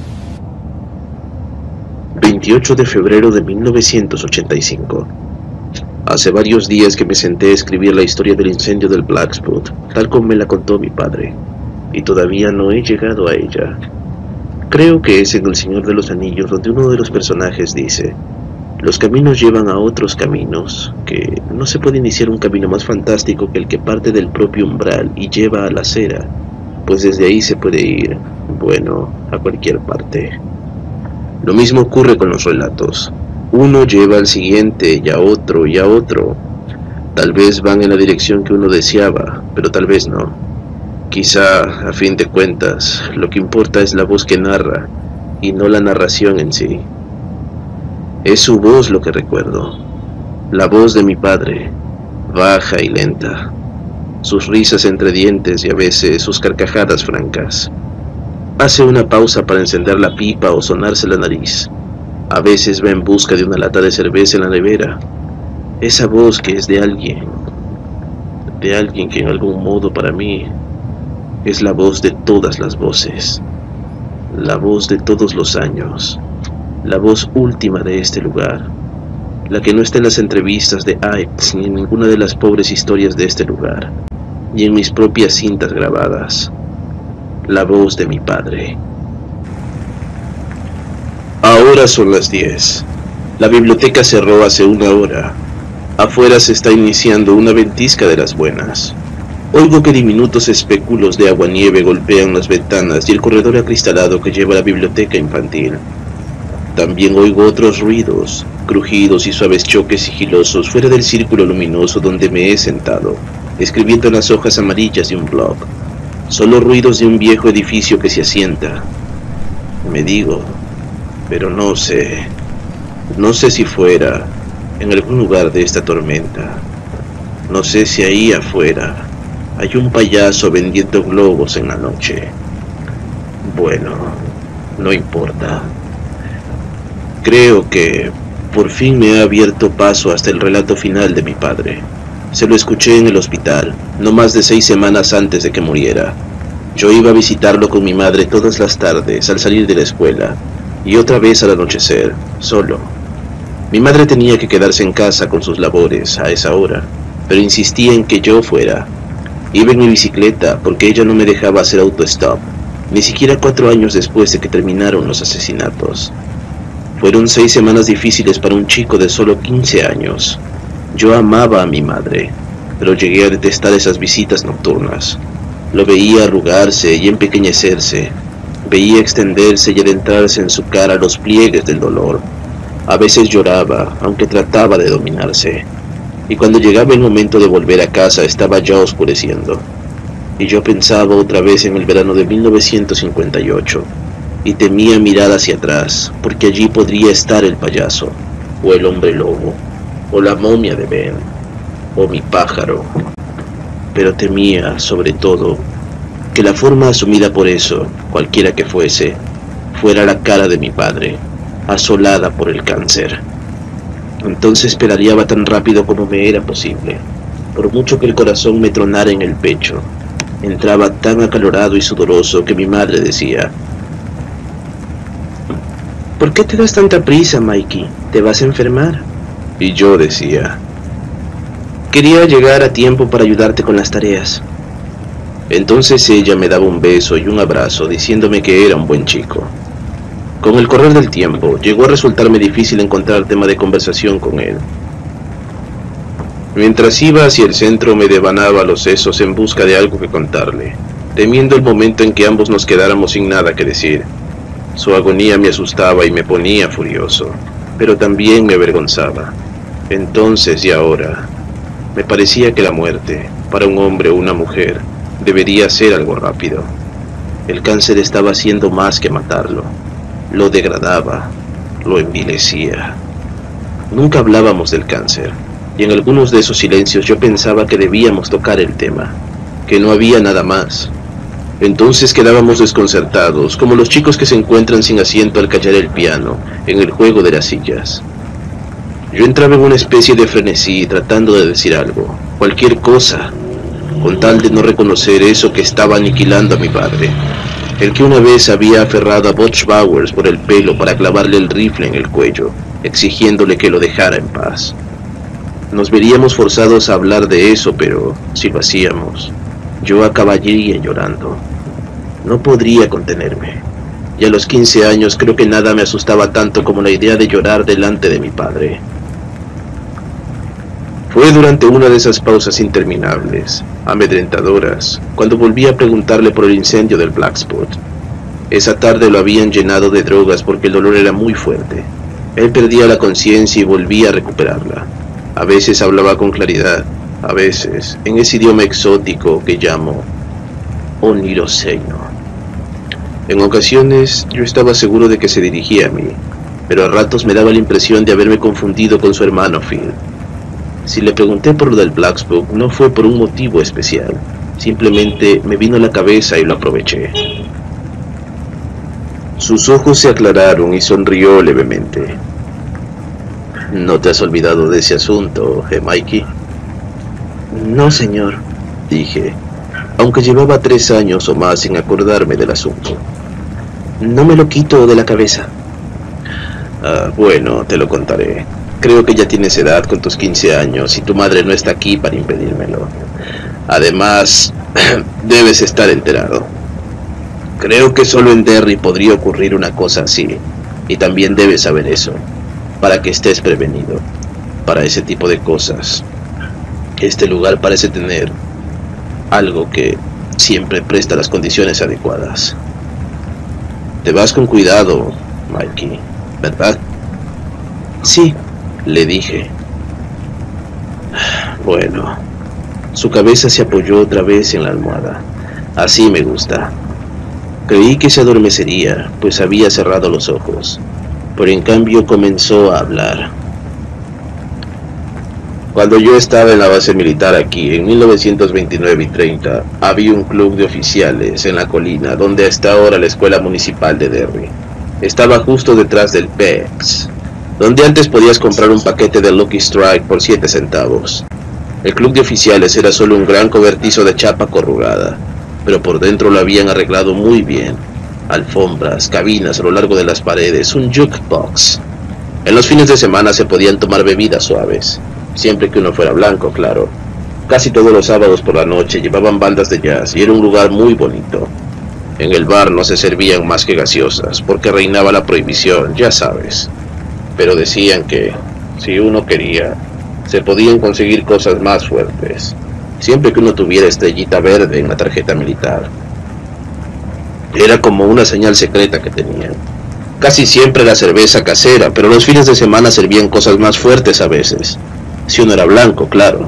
veintiocho de febrero de mil novecientos ochenta y cinco. Hace varios días que me senté a escribir la historia del incendio del Blackspot, tal como me la contó mi padre, y todavía no he llegado a ella. Creo que es en El Señor de los Anillos donde uno de los personajes dice: los caminos llevan a otros caminos, que no se puede iniciar un camino más fantástico que el que parte del propio umbral y lleva a la acera, pues desde ahí se puede ir, bueno, a cualquier parte. Lo mismo ocurre con los relatos. Uno lleva al siguiente y a otro y a otro. Tal vez van en la dirección que uno deseaba, pero tal vez no. Quizá, a fin de cuentas, lo que importa es la voz que narra y no la narración en sí. Es su voz lo que recuerdo, la voz de mi padre, baja y lenta, sus risas entre dientes y a veces sus carcajadas francas. Hace una pausa para encender la pipa o sonarse la nariz. A veces va en busca de una lata de cerveza en la nevera. Esa voz que es de alguien, de alguien que en algún modo para mí es la voz de todas las voces, la voz de todos los años, la voz última de este lugar, la que no está en las entrevistas de Ives ni en ninguna de las pobres historias de este lugar, ni en mis propias cintas grabadas, la voz de mi padre. Ahora son las diez. La biblioteca cerró hace una hora. Afuera se está iniciando una ventisca de las buenas. Oigo que diminutos espéculos de aguanieve golpean las ventanas y el corredor acristalado que lleva a la biblioteca infantil. También oigo otros ruidos, crujidos y suaves choques sigilosos fuera del círculo luminoso donde me he sentado, escribiendo en las hojas amarillas de un blog. Solo ruidos de un viejo edificio que se asienta. Me digo, pero no sé, no sé si fuera, en algún lugar de esta tormenta, no sé si ahí afuera hay un payaso vendiendo globos en la noche. Bueno, no importa. Creo que por fin me ha abierto paso hasta el relato final de mi padre. Se lo escuché en el hospital, no más de seis semanas antes de que muriera. Yo iba a visitarlo con mi madre todas las tardes al salir de la escuela, y otra vez al anochecer, solo. Mi madre tenía que quedarse en casa con sus labores a esa hora, pero insistía en que yo fuera. Iba en mi bicicleta porque ella no me dejaba hacer autostop, ni siquiera cuatro años después de que terminaron los asesinatos. Fueron seis semanas difíciles para un chico de solo quince años. Yo amaba a mi madre, pero llegué a detestar esas visitas nocturnas. Lo veía arrugarse y empequeñecerse, veía extenderse y adentrarse en su cara los pliegues del dolor. A veces lloraba, aunque trataba de dominarse. Y cuando llegaba el momento de volver a casa estaba ya oscureciendo. Y yo pensaba otra vez en el verano de mil novecientos cincuenta y ocho, y temía mirar hacia atrás, porque allí podría estar el payaso, o el hombre lobo, o la momia de Ben, o mi pájaro. Pero temía, sobre todo, que la forma asumida por eso, cualquiera que fuese, fuera la cara de mi padre, asolada por el cáncer. Entonces pedaleaba tan rápido como me era posible. Por mucho que el corazón me tronara en el pecho, entraba tan acalorado y sudoroso que mi madre decía: ¿por qué te das tanta prisa, Mikey? ¿Te vas a enfermar? Y yo decía: quería llegar a tiempo para ayudarte con las tareas. Entonces ella me daba un beso y un abrazo diciéndome que era un buen chico. Con el correr del tiempo, llegó a resultarme difícil encontrar tema de conversación con él. Mientras iba hacia el centro me devanaba los sesos en busca de algo que contarle, temiendo el momento en que ambos nos quedáramos sin nada que decir. Su agonía me asustaba y me ponía furioso, pero también me avergonzaba. Entonces y ahora, me parecía que la muerte, para un hombre o una mujer, debería ser algo rápido. El cáncer estaba haciendo más que matarlo. Lo degradaba, lo envilecía. Nunca hablábamos del cáncer, y en algunos de esos silencios yo pensaba que debíamos tocar el tema, que no había nada más. Entonces quedábamos desconcertados, como los chicos que se encuentran sin asiento al callar el piano, en el juego de las sillas. Yo entraba en una especie de frenesí, tratando de decir algo, cualquier cosa, con tal de no reconocer eso que estaba aniquilando a mi padre. El que una vez había aferrado a Butch Bowers por el pelo para clavarle el rifle en el cuello, exigiéndole que lo dejara en paz. Nos veríamos forzados a hablar de eso, pero si lo hacíamos, yo acabaría llorando. No podría contenerme, y a los quince años creo que nada me asustaba tanto como la idea de llorar delante de mi padre. Fue durante una de esas pausas interminables, amedrentadoras, cuando volví a preguntarle por el incendio del Black Spot. Esa tarde lo habían llenado de drogas porque el dolor era muy fuerte. Él perdía la conciencia y volvía a recuperarla. A veces hablaba con claridad, a veces en ese idioma exótico que llamo Oniroseino. En ocasiones yo estaba seguro de que se dirigía a mí, pero a ratos me daba la impresión de haberme confundido con su hermano Phil. Si le pregunté por lo del Black's Book, no fue por un motivo especial, simplemente me vino a la cabeza y lo aproveché. Sus ojos se aclararon y sonrió levemente. ¿No te has olvidado de ese asunto, eh, Mikey? No, señor, dije, aunque llevaba tres años o más sin acordarme del asunto. No me lo quito de la cabeza. Ah, bueno, te lo contaré. Creo que ya tienes edad con tus quince años y tu madre no está aquí para impedírmelo. Además, debes estar enterado. Creo que solo en Derry podría ocurrir una cosa así, y también debes saber eso, para que estés prevenido para ese tipo de cosas. Este lugar parece tener algo que siempre presta las condiciones adecuadas. Te vas con cuidado, Mikey, ¿verdad? Sí, le dije. Bueno, su cabeza se apoyó otra vez en la almohada. Así me gusta. Creí que se adormecería, pues había cerrado los ojos, pero en cambio comenzó a hablar. Cuando yo estaba en la base militar aquí, en mil novecientos veintinueve y treinta, había un club de oficiales en la colina, donde está ahora la escuela municipal de Derry. Estaba justo detrás del P E X, donde antes podías comprar un paquete de Lucky Strike por siete centavos. El club de oficiales era solo un gran cobertizo de chapa corrugada, pero por dentro lo habían arreglado muy bien. Alfombras, cabinas a lo largo de las paredes, un jukebox. En los fines de semana se podían tomar bebidas suaves, siempre que uno fuera blanco, claro. Casi todos los sábados por la noche llevaban bandas de jazz y era un lugar muy bonito. En el bar no se servían más que gaseosas, porque reinaba la prohibición, ya sabes. Pero decían que, si uno quería, se podían conseguir cosas más fuertes, siempre que uno tuviera estrellita verde en la tarjeta militar. Era como una señal secreta que tenían. Casi siempre era cerveza casera, pero los fines de semana servían cosas más fuertes a veces, si uno era blanco, claro.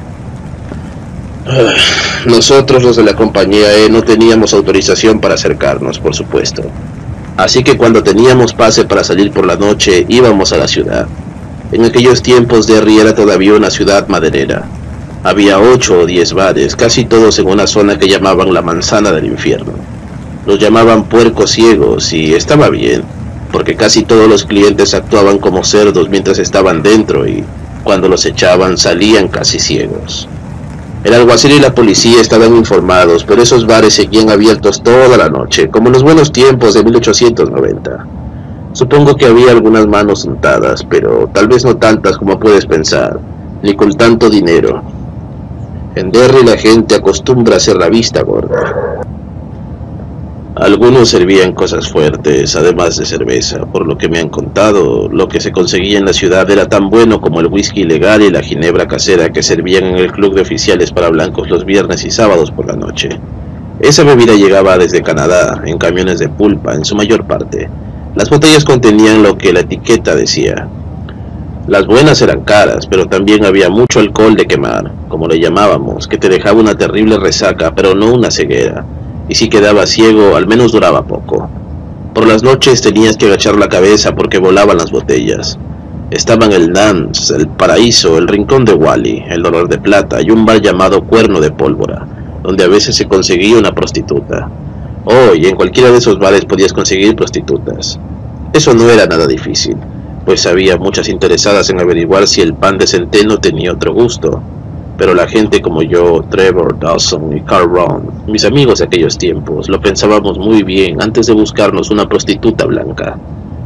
Nosotros, los de la compañía E, no teníamos autorización para acercarnos, por supuesto. Así que cuando teníamos pase para salir por la noche, íbamos a la ciudad. En aquellos tiempos Derry era todavía una ciudad maderera. Había ocho o diez bares, casi todos en una zona que llamaban la manzana del infierno. Los llamaban puercos ciegos y estaba bien, porque casi todos los clientes actuaban como cerdos mientras estaban dentro y cuando los echaban salían casi ciegos. El alguacil y la policía estaban informados, pero esos bares seguían abiertos toda la noche, como en los buenos tiempos de mil ochocientos noventa. Supongo que había algunas manos untadas, pero tal vez no tantas como puedes pensar, ni con tanto dinero. En Derry la gente acostumbra a hacer la vista gorda. Algunos servían cosas fuertes, además de cerveza. Por lo que me han contado, lo que se conseguía en la ciudad era tan bueno como el whisky ilegal y la ginebra casera que servían en el club de oficiales para blancos los viernes y sábados por la noche. Esa bebida llegaba desde Canadá, en camiones de pulpa, en su mayor parte. Las botellas contenían lo que la etiqueta decía. Las buenas eran caras, pero también había mucho alcohol de quemar, como le llamábamos, que te dejaba una terrible resaca, pero no una ceguera. Y si quedaba ciego, al menos duraba poco. Por las noches tenías que agachar la cabeza porque volaban las botellas. Estaban el Nance, el Paraíso, el Rincón de Wally, el Dolor de Plata y un bar llamado Cuerno de Pólvora, donde a veces se conseguía una prostituta. Oh, y en cualquiera de esos bares podías conseguir prostitutas. Eso no era nada difícil, pues había muchas interesadas en averiguar si el pan de centeno tenía otro gusto. Pero la gente como yo, Trevor, Dawson y Carl Round, mis amigos de aquellos tiempos, lo pensábamos muy bien antes de buscarnos una prostituta blanca.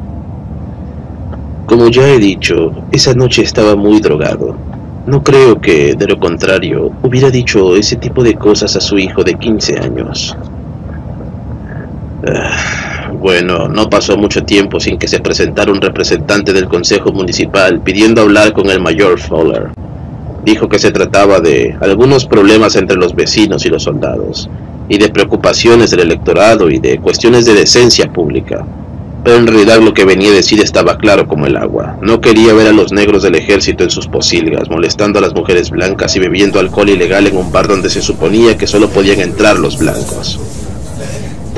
Como ya he dicho, esa noche estaba muy drogado. No creo que, de lo contrario, hubiera dicho ese tipo de cosas a su hijo de quince años. Uh, bueno, no pasó mucho tiempo sin que se presentara un representante del Consejo Municipal pidiendo hablar con el mayor Fowler. Dijo que se trataba de algunos problemas entre los vecinos y los soldados, y de preocupaciones del electorado y de cuestiones de decencia pública. Pero en realidad lo que venía a decir estaba claro como el agua. No quería ver a los negros del ejército en sus posilgas, molestando a las mujeres blancas y bebiendo alcohol ilegal en un bar donde se suponía que solo podían entrar los blancos.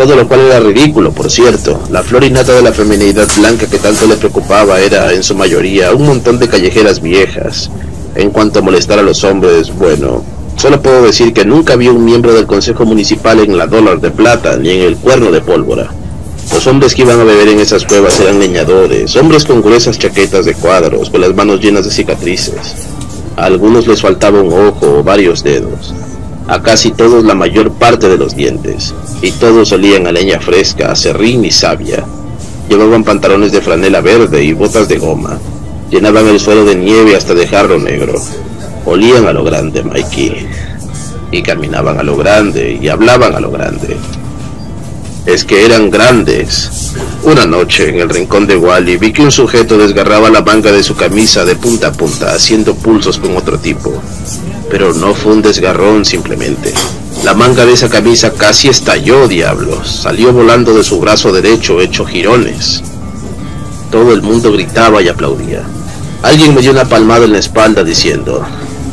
todo lo cual era ridículo, por cierto. La flor innata de la feminidad blanca que tanto le preocupaba era, en su mayoría, un montón de callejeras viejas. En cuanto a molestar a los hombres, bueno, solo puedo decir que nunca vi un miembro del consejo municipal en la Dólar de Plata, ni en el Cuerno de Pólvora. Los hombres que iban a beber en esas cuevas eran leñadores, hombres con gruesas chaquetas de cuadros, con las manos llenas de cicatrices. A algunos les faltaba un ojo o varios dedos. A casi todos la mayor parte de los dientes, y todos olían a leña fresca, a serrín y savia. Llevaban pantalones de franela verde y botas de goma. Llenaban el suelo de nieve hasta dejarlo negro. Olían a lo grande, Mikey. Y caminaban a lo grande, y hablaban a lo grande. Es que eran grandes. Una noche, en el rincón de Wally, vi que un sujeto desgarraba la manga de su camisa de punta a punta, haciendo pulsos con otro tipo. Pero no fue un desgarrón simplemente. La manga de esa camisa casi estalló, diablos. Salió volando de su brazo derecho, hecho jirones. Todo el mundo gritaba y aplaudía. Alguien me dio una palmada en la espalda diciendo: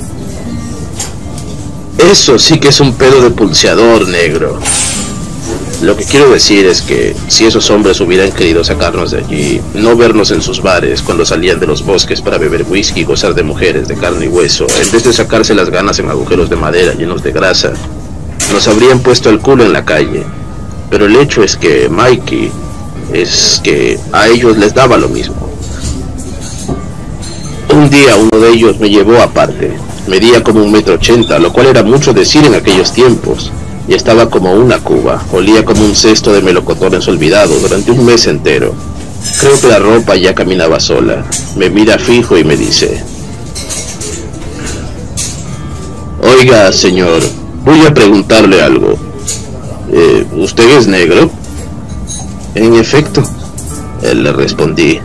eso sí que es un pedo de pulseador, negro. Lo que quiero decir es que si esos hombres hubieran querido sacarnos de allí, no vernos en sus bares cuando salían de los bosques para beber whisky y gozar de mujeres de carne y hueso, en vez de sacarse las ganas en agujeros de madera llenos de grasa, nos habrían puesto el culo en la calle. Pero el hecho es que Mikey, es que a ellos les daba lo mismo. Un día uno de ellos me llevó aparte. Medía como un metro ochenta, lo cual era mucho decir en aquellos tiempos. Y estaba como una cuba, olía como un cesto de melocotones olvidado durante un mes entero. Creo que la ropa ya caminaba sola. Me mira fijo y me dice: oiga, señor, voy a preguntarle algo. Eh, ¿Usted es negro? En efecto, le respondí.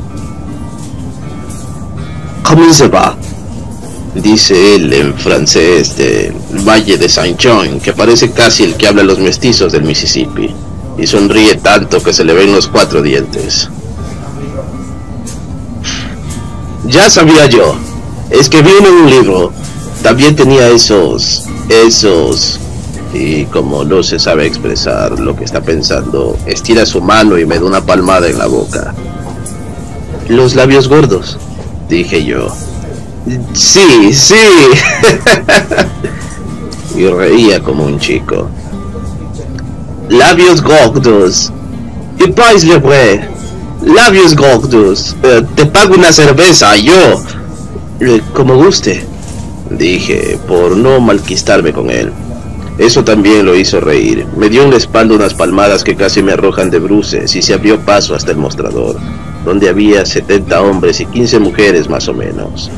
¿Cómo se va?, dice él en francés del Valle de Saint John, que parece casi el que habla los mestizos del Mississippi, y sonríe tanto que se le ven los cuatro dientes. Ya sabía yo, es que vi en un libro, también tenía esos, esos, y como no se sabe expresar lo que está pensando, estira su mano y me da una palmada en la boca. Los labios gordos, dije yo. Sí, sí. Y reía como un chico. Labios gordos. ¿Qué pais le vrai? Labios gordos. Eh, te pago una cerveza, yo. Eh, como guste, dije, por no malquistarme con él. Eso también lo hizo reír. Me dio en la espalda unas palmadas que casi me arrojan de bruces y se abrió paso hasta el mostrador, donde había setenta hombres y quince mujeres más o menos.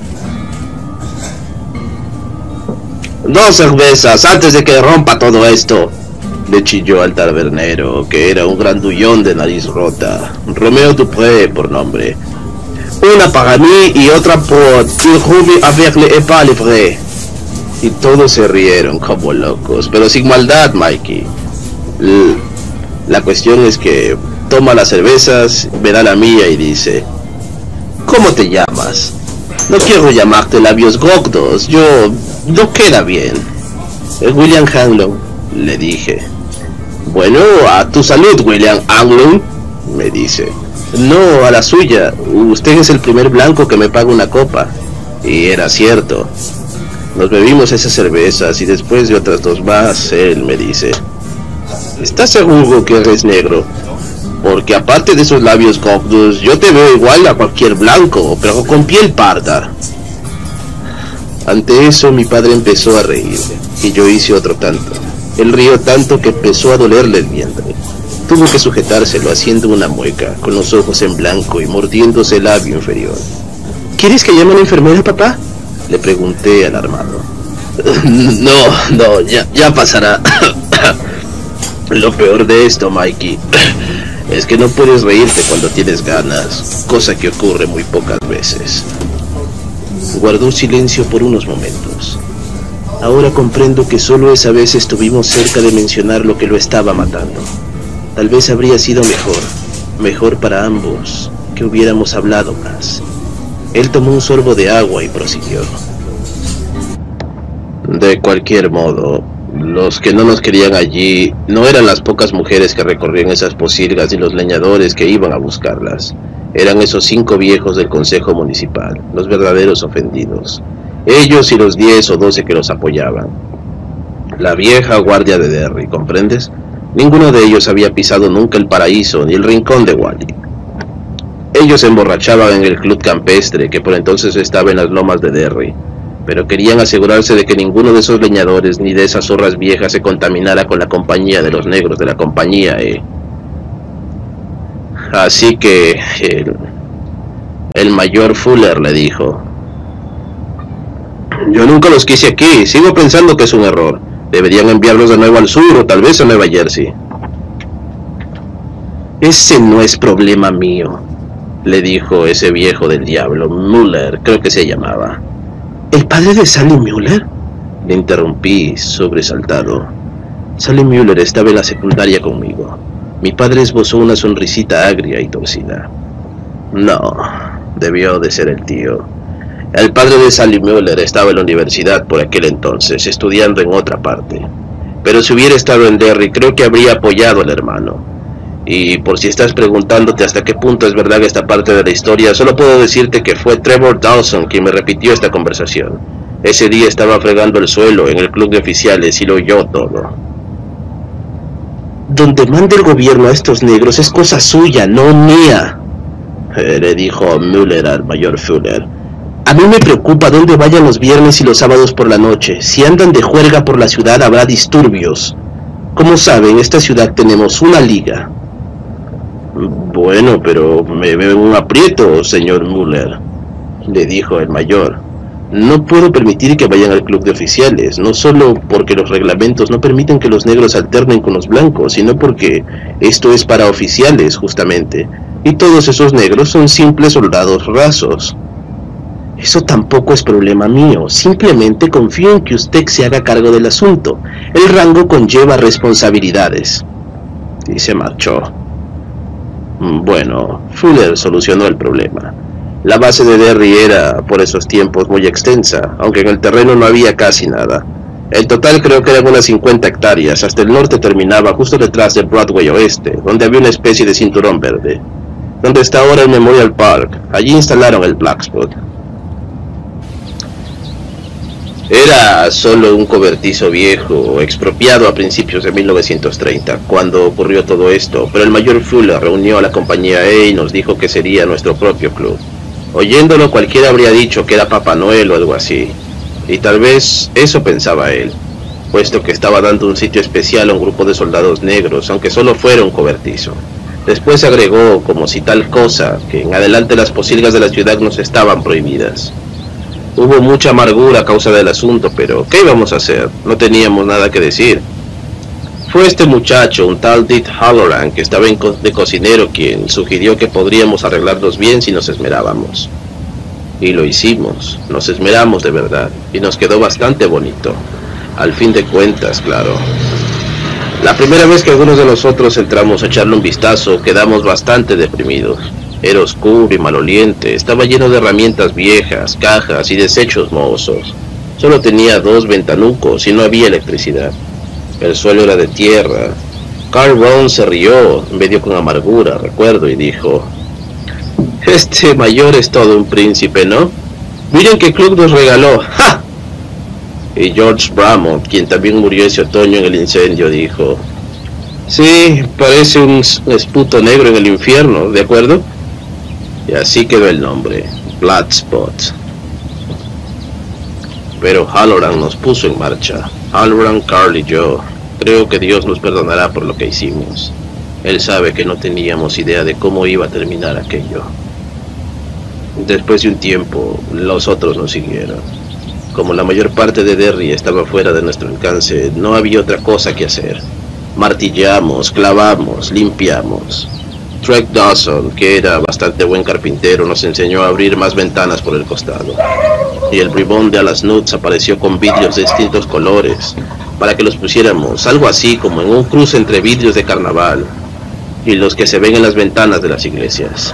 Dos cervezas antes de que rompa todo esto, le chilló al tabernero, que era un grandullón de nariz rota, Romeo Dupré por nombre. Una para mí y otra por il rubio avec le épaules vrai. Y todos se rieron como locos, pero sin maldad, Mikey. L la cuestión es que toma las cervezas, me da la mía y dice: ¿cómo te llamas? No quiero llamarte labios gordos, yo... no queda bien. William Hanlon, le dije. Bueno, a tu salud, William Hanlon, me dice. No, a la suya, usted es el primer blanco que me paga una copa. Y era cierto. Nos bebimos esas cervezas y después de otras dos más, él me dice: ¿estás seguro que eres negro? Porque aparte de esos labios gordos, yo te veo igual a cualquier blanco, pero con piel parda. Ante eso mi padre empezó a reír, y yo hice otro tanto. Él rió tanto que empezó a dolerle el vientre. Tuvo que sujetárselo haciendo una mueca, con los ojos en blanco y mordiéndose el labio inferior. ¿Quieres que llame a la enfermera, papá?, le pregunté alarmado. No, no, ya, ya pasará. Lo peor de esto, Mikey, es que no puedes reírte cuando tienes ganas, cosa que ocurre muy pocas veces. Guardó silencio por unos momentos. Ahora comprendo que solo esa vez estuvimos cerca de mencionar lo que lo estaba matando. Tal vez habría sido mejor, mejor para ambos, que hubiéramos hablado más. Él tomó un sorbo de agua y prosiguió. De cualquier modo, Los que no nos querían allí no eran las pocas mujeres que recorrían esas pocilgas ni los leñadores que iban a buscarlas. Eran esos cinco viejos del consejo municipal, los verdaderos ofendidos. Ellos y los diez o doce que los apoyaban. La vieja guardia de Derry, ¿comprendes? Ninguno de ellos había pisado nunca el paraíso ni el rincón de Wally. Ellos se emborrachaban en el club campestre que por entonces estaba en las lomas de Derry, pero querían asegurarse de que ninguno de esos leñadores ni de esas zorras viejas se contaminara con la compañía de los negros de la compañía E. Así que el, el mayor Fuller le dijo: yo nunca los quise aquí, sigo pensando que es un error. Deberían enviarlos de nuevo al sur o tal vez a Nueva Jersey. Ese no es problema mío, le dijo ese viejo del diablo, Muller, creo que se llamaba. ¿El padre de Sally Muller? Le interrumpí, sobresaltado. Sally Muller estaba en la secundaria conmigo. Mi padre esbozó una sonrisita agria y torcida. No, debió de ser el tío. El padre de Sally Muller estaba en la universidad por aquel entonces, estudiando en otra parte. Pero si hubiera estado en Derry, creo que habría apoyado al hermano. Y por si estás preguntándote hasta qué punto es verdad esta parte de la historia, solo puedo decirte que fue Trevor Dawson quien me repitió esta conversación. Ese día estaba fregando el suelo en el club de oficiales y lo oyó todo. Donde manda el gobierno a estos negros es cosa suya, no mía, eh, le dijo Muller al mayor Fuller. A mí me preocupa dónde vayan los viernes y los sábados por la noche. Si andan de juerga por la ciudad habrá disturbios. Como saben, en esta ciudad tenemos una liga. Bueno, pero me veo en un aprieto, señor Muller, le dijo el mayor. No puedo permitir que vayan al club de oficiales, no solo porque los reglamentos no permiten que los negros alternen con los blancos, sino porque esto es para oficiales, justamente, y todos esos negros son simples soldados rasos. Eso tampoco es problema mío, simplemente confío en que usted se haga cargo del asunto. El rango conlleva responsabilidades. Y se marchó. Bueno, Fuller solucionó el problema. La base de Derry era, por esos tiempos, muy extensa, aunque en el terreno no había casi nada. El total creo que eran unas cincuenta hectáreas, hasta el norte terminaba justo detrás del Broadway Oeste, donde había una especie de cinturón verde. Donde está ahora el Memorial Park, allí instalaron el Black Spot. Era solo un cobertizo viejo, expropiado a principios de mil novecientos treinta, cuando ocurrió todo esto, pero el mayor Fuller reunió a la compañía E y nos dijo que sería nuestro propio club. Oyéndolo cualquiera habría dicho que era Papá Noel o algo así, y tal vez eso pensaba él, puesto que estaba dando un sitio especial a un grupo de soldados negros, aunque solo fuera un cobertizo. Después agregó, como si tal cosa, que en adelante las pocilgas de la ciudad nos estaban prohibidas. Hubo mucha amargura a causa del asunto, pero ¿qué íbamos a hacer? No teníamos nada que decir. Fue este muchacho, un tal Dick Halloran, que estaba co de cocinero, quien sugirió que podríamos arreglarnos bien si nos esmerábamos. Y lo hicimos, nos esmeramos de verdad, y nos quedó bastante bonito. Al fin de cuentas, claro. La primera vez que algunos de nosotros entramos a echarle un vistazo, quedamos bastante deprimidos. Era oscuro y maloliente, estaba lleno de herramientas viejas, cajas y desechos mohosos. Solo tenía dos ventanucos y no había electricidad. El suelo era de tierra. Carl Brown se rió, medio con amargura, recuerdo, y dijo: este mayor es todo un príncipe, ¿no? Miren qué club nos regaló. ¡Ja! Y George Bramont, quien también murió ese otoño en el incendio, dijo: sí, parece un esputo negro en el infierno, ¿de acuerdo? Y así quedó el nombre, Bloodspot. Pero Halloran nos puso en marcha. Halloran, Carl y yo. Creo que Dios nos perdonará por lo que hicimos. Él sabe que no teníamos idea de cómo iba a terminar aquello. Después de un tiempo, los otros nos siguieron. Como la mayor parte de Derry estaba fuera de nuestro alcance, no había otra cosa que hacer. Martillamos, clavamos, limpiamos. Trek Dawson, que era bastante buen carpintero, nos enseñó a abrir más ventanas por el costado. Y el bribón de Alas Nuts apareció con vidrios de distintos colores, para que los pusiéramos, algo así como en un cruce entre vidrios de carnaval y los que se ven en las ventanas de las iglesias.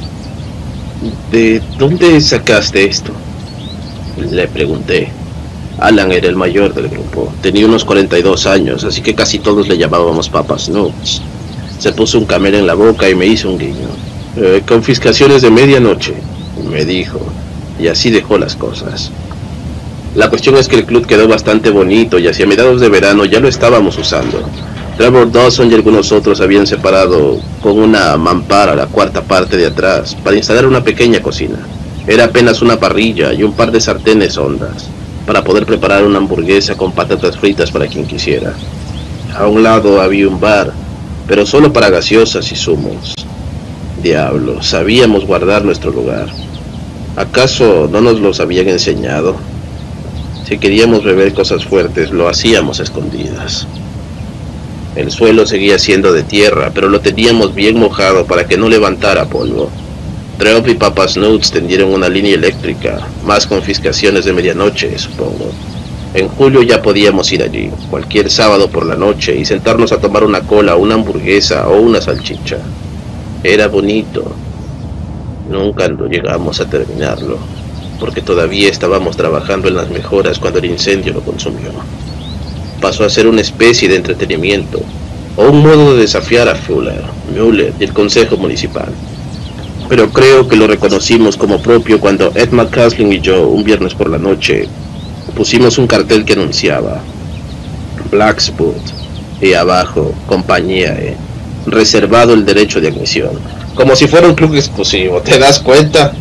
¿De dónde sacaste esto?, le pregunté. Alan era el mayor del grupo, tenía unos cuarenta y dos años, así que casi todos le llamábamos Papa Snoots. Se puso un camel en la boca y me hizo un guiño. Eh, confiscaciones de medianoche, me dijo, y así dejó las cosas. La cuestión es que el club quedó bastante bonito y hacia mediados de verano ya lo estábamos usando. Trevor Dawson y algunos otros habían separado con una mampara la cuarta parte de atrás para instalar una pequeña cocina. Era apenas una parrilla y un par de sartenes hondas para poder preparar una hamburguesa con patatas fritas para quien quisiera. A un lado había un bar, pero solo para gaseosas y zumos. Diablo, sabíamos guardar nuestro lugar. ¿Acaso no nos los habían enseñado? Si queríamos beber cosas fuertes, lo hacíamos a escondidas. El suelo seguía siendo de tierra, pero lo teníamos bien mojado para que no levantara polvo. Trev y Papa Snoots tendieron una línea eléctrica, más confiscaciones de medianoche, supongo. En julio ya podíamos ir allí, cualquier sábado por la noche, y sentarnos a tomar una cola, una hamburguesa o una salchicha. Era bonito. Nunca lo llegamos a terminarlo, porque todavía estábamos trabajando en las mejoras cuando el incendio lo consumió. Pasó a ser una especie de entretenimiento, o un modo de desafiar a Fuller, Mueller y el Consejo Municipal. Pero creo que lo reconocimos como propio cuando Ed McCaslin y yo, un viernes por la noche, pusimos un cartel que anunciaba Blackspot y abajo, compañía E, reservado el derecho de admisión, como si fuera un club exclusivo. ¿Te das cuenta?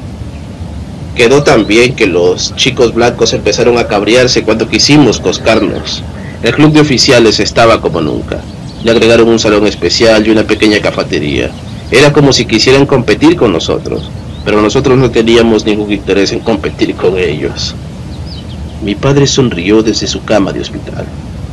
Quedó tan bien que los chicos blancos empezaron a cabrearse cuando quisimos coscarnos. El club de oficiales estaba como nunca. Le agregaron un salón especial y una pequeña cafetería. Era como si quisieran competir con nosotros, pero nosotros no teníamos ningún interés en competir con ellos. Mi padre sonrió desde su cama de hospital.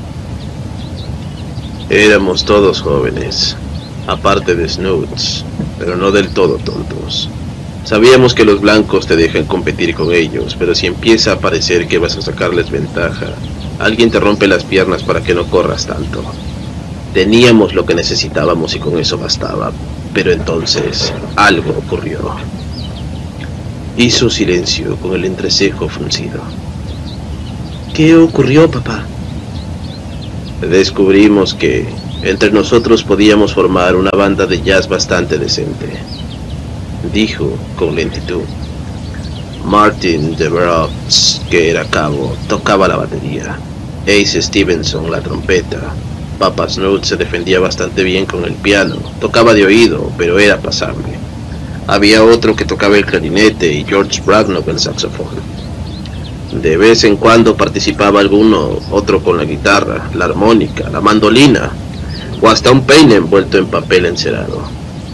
Éramos todos jóvenes, aparte de Snoots, pero no del todo tontos. Sabíamos que los blancos te dejan competir con ellos, pero si empieza a parecer que vas a sacarles ventaja, alguien te rompe las piernas para que no corras tanto. Teníamos lo que necesitábamos y con eso bastaba, pero entonces algo ocurrió. Hizo silencio con el entrecejo fruncido. ¿Qué ocurrió, papá? Descubrimos que entre nosotros podíamos formar una banda de jazz bastante decente, dijo con lentitud. Martin DeBrox, que era cabo, tocaba la batería. Ace Stevenson la trompeta. Papa Snoots se defendía bastante bien con el piano. Tocaba de oído, pero era pasable. Había otro que tocaba el clarinete y George Bragnock el saxofón. De vez en cuando participaba alguno otro con la guitarra, la armónica, la mandolina o hasta un peine envuelto en papel encerado.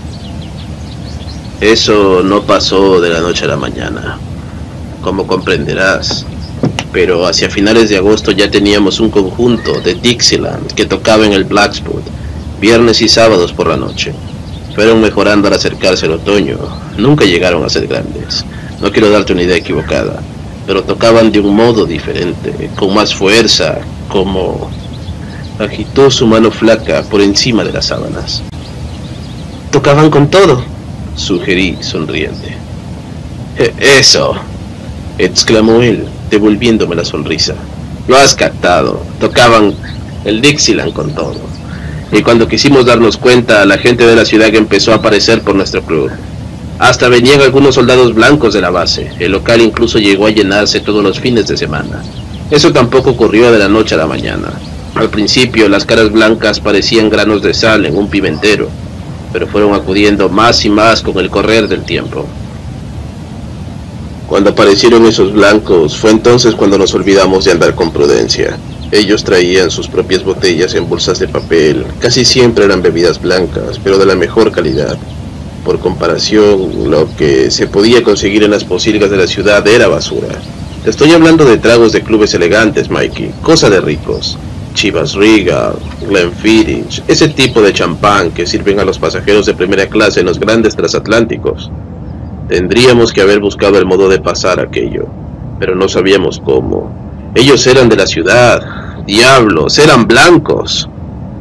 Eso no pasó de la noche a la mañana, como comprenderás, pero hacia finales de agosto ya teníamos un conjunto de Dixieland que tocaba en el Blackspot, viernes y sábados por la noche. Fueron mejorando al acercarse el otoño, nunca llegaron a ser grandes, no quiero darte una idea equivocada, pero tocaban de un modo diferente, con más fuerza, como... Agitó su mano flaca por encima de las sábanas. «Tocaban con todo», sugerí, sonriente. «E- Eso», exclamó él, devolviéndome la sonrisa. «Lo has captado, tocaban el Dixieland con todo. Y cuando quisimos darnos cuenta, la gente de la ciudad empezó a aparecer por nuestro club. Hasta venían algunos soldados blancos de la base. El local incluso llegó a llenarse todos los fines de semana. Eso tampoco ocurrió de la noche a la mañana. Al principio las caras blancas parecían granos de sal en un pimentero, pero fueron acudiendo más y más con el correr del tiempo. Cuando aparecieron esos blancos, fue entonces cuando nos olvidamos de andar con prudencia. Ellos traían sus propias botellas en bolsas de papel, casi siempre eran bebidas blancas, pero de la mejor calidad. Por comparación, lo que se podía conseguir en las pocilgas de la ciudad era basura. Te estoy hablando de tragos de clubes elegantes, Mikey, cosa de ricos. Chivas Regal, Glenfiddich, ese tipo de champán que sirven a los pasajeros de primera clase en los grandes transatlánticos. Tendríamos que haber buscado el modo de pasar aquello, pero no sabíamos cómo. Ellos eran de la ciudad, diablos, eran blancos.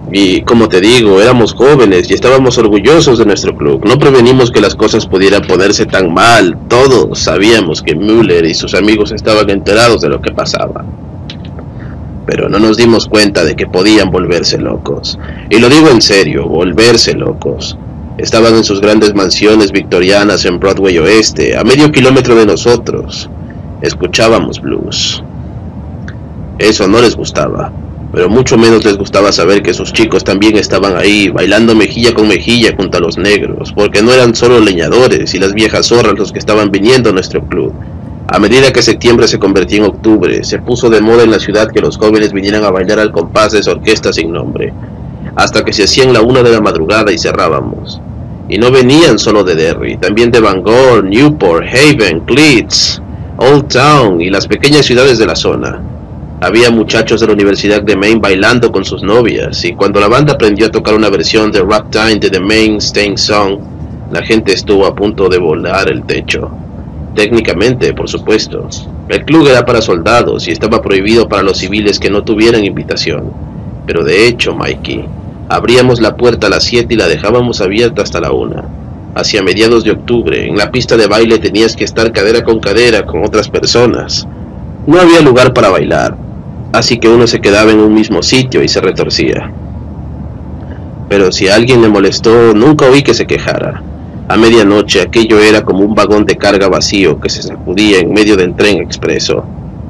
Y como te digo, éramos jóvenes y estábamos orgullosos de nuestro club. No prevenimos que las cosas pudieran ponerse tan mal. Todos sabíamos que Müller y sus amigos estaban enterados de lo que pasaba. Pero no nos dimos cuenta de que podían volverse locos. Y lo digo en serio, volverse locos. Estaban en sus grandes mansiones victorianas en Broadway Oeste, a medio kilómetro de nosotros. Escuchábamos blues. Eso no les gustaba. Pero mucho menos les gustaba saber que sus chicos también estaban ahí, bailando mejilla con mejilla junto a los negros, porque no eran solo leñadores y las viejas zorras los que estaban viniendo a nuestro club. A medida que septiembre se convertía en octubre, se puso de moda en la ciudad que los jóvenes vinieran a bailar al compás de esa orquesta sin nombre, hasta que se hacían la una de la madrugada y cerrábamos. Y no venían solo de Derry, también de Bangor, Newport, Haven, Leeds, Old Town y las pequeñas ciudades de la zona. Había muchachos de la Universidad de Maine bailando con sus novias, y cuando la banda aprendió a tocar una versión de Ragtime de The Maine Stain Song, la gente estuvo a punto de volar el techo. Técnicamente, por supuesto. El club era para soldados y estaba prohibido para los civiles que no tuvieran invitación. Pero de hecho, Mikey, abríamos la puerta a las siete y la dejábamos abierta hasta la una. Hacia mediados de octubre, en la pista de baile tenías que estar cadera con cadera con otras personas. No había lugar para bailar, así que uno se quedaba en un mismo sitio y se retorcía. Pero si a alguien le molestó, nunca oí que se quejara. A medianoche aquello era como un vagón de carga vacío que se sacudía en medio del tren expreso.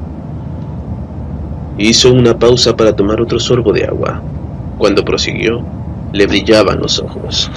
Hizo una pausa para tomar otro sorbo de agua. Cuando prosiguió, le brillaban los ojos.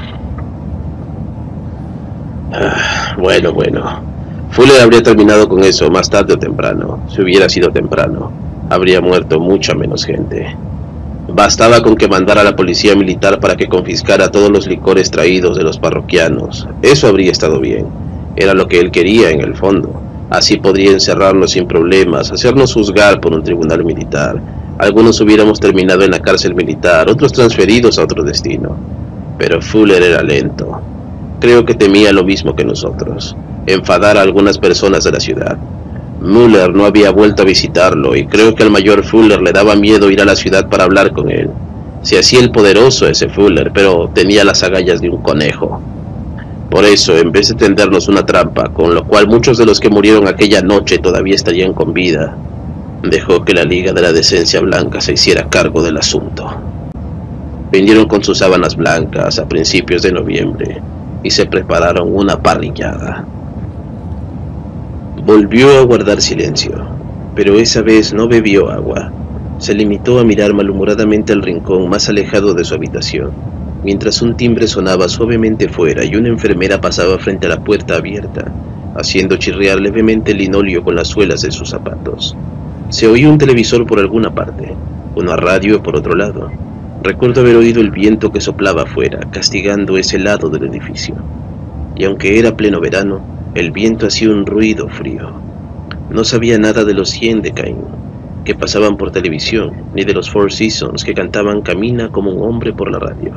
Ah, bueno, bueno. Fuller habría terminado con eso más tarde o temprano. Si hubiera sido temprano, habría muerto mucha menos gente. Bastaba con que mandara a la policía militar para que confiscara todos los licores traídos de los parroquianos. Eso habría estado bien. Era lo que él quería en el fondo. Así podría encerrarnos sin problemas, hacernos juzgar por un tribunal militar. Algunos hubiéramos terminado en la cárcel militar, otros transferidos a otro destino. Pero Fuller era lento. Creo que temía lo mismo que nosotros, enfadar a algunas personas de la ciudad. Müller no había vuelto a visitarlo y creo que al mayor Fuller le daba miedo ir a la ciudad para hablar con él. Se hacía el poderoso ese Fuller, pero tenía las agallas de un conejo. Por eso, en vez de tendernos una trampa, con lo cual muchos de los que murieron aquella noche todavía estarían con vida, dejó que la Liga de la Decencia Blanca se hiciera cargo del asunto. Vinieron con sus sábanas blancas a principios de noviembre y se prepararon una parrillada. Volvió a guardar silencio, pero esa vez no bebió agua. Se limitó a mirar malhumoradamente al rincón más alejado de su habitación, mientras un timbre sonaba suavemente fuera y una enfermera pasaba frente a la puerta abierta, haciendo chirriar levemente el linóleo con las suelas de sus zapatos. Se oía un televisor por alguna parte, una radio por otro lado. Recuerdo haber oído el viento que soplaba afuera, castigando ese lado del edificio. Y aunque era pleno verano, el viento hacía un ruido frío. No sabía nada de los cien de Caín, que pasaban por televisión, ni de los Four Seasons, que cantaban Camina como un hombre por la radio.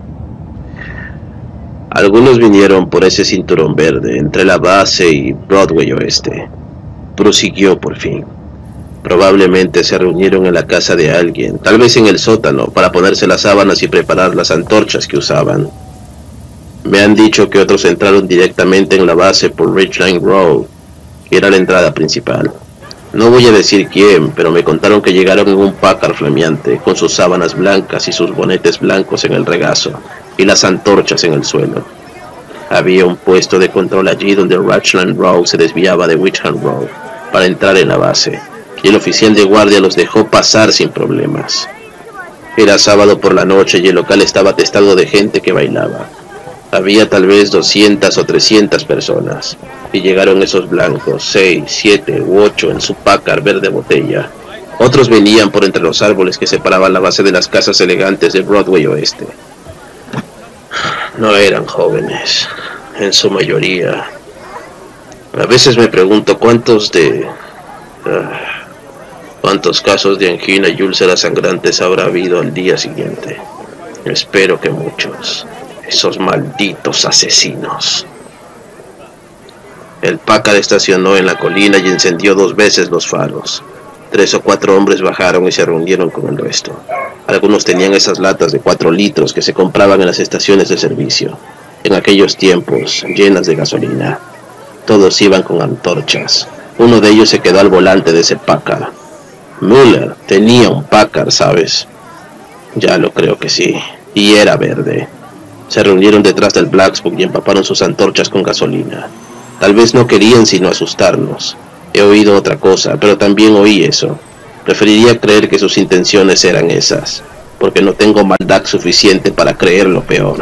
Algunos vinieron por ese cinturón verde, entre la base y Broadway Oeste. Prosiguió por fin. Probablemente se reunieron en la casa de alguien, tal vez en el sótano, para ponerse las sábanas y preparar las antorchas que usaban. Me han dicho que otros entraron directamente en la base por Ridgeline Road, que era la entrada principal. No voy a decir quién, pero me contaron que llegaron en un Packard flameante, con sus sábanas blancas y sus bonetes blancos en el regazo, y las antorchas en el suelo. Había un puesto de control allí donde Ridgeline Road se desviaba de Wickham Road, para entrar en la base, y el oficial de guardia los dejó pasar sin problemas. Era sábado por la noche y el local estaba atestado de gente que bailaba. Había tal vez doscientas o trescientas personas, y llegaron esos blancos, seis, siete u ocho en su Packard verde botella. Otros venían por entre los árboles que separaban la base de las casas elegantes de Broadway Oeste. No eran jóvenes, en su mayoría. A veces me pregunto cuántos de... Uh, cuántos casos de angina y úlceras sangrantes habrá habido al día siguiente. Espero que muchos. Esos malditos asesinos. El Packard estacionó en la colina y encendió dos veces los faros. Tres o cuatro hombres bajaron y se reunieron con el resto. Algunos tenían esas latas de cuatro litros que se compraban en las estaciones de servicio, en aquellos tiempos, llenas de gasolina. Todos iban con antorchas. Uno de ellos se quedó al volante de ese Packard. Müller tenía un Packard, ¿sabes? Ya lo creo que sí. Y era verde. Se reunieron detrás del Blacksburg y empaparon sus antorchas con gasolina. Tal vez no querían sino asustarnos. He oído otra cosa, pero también oí eso. Preferiría creer que sus intenciones eran esas, porque no tengo maldad suficiente para creer lo peor.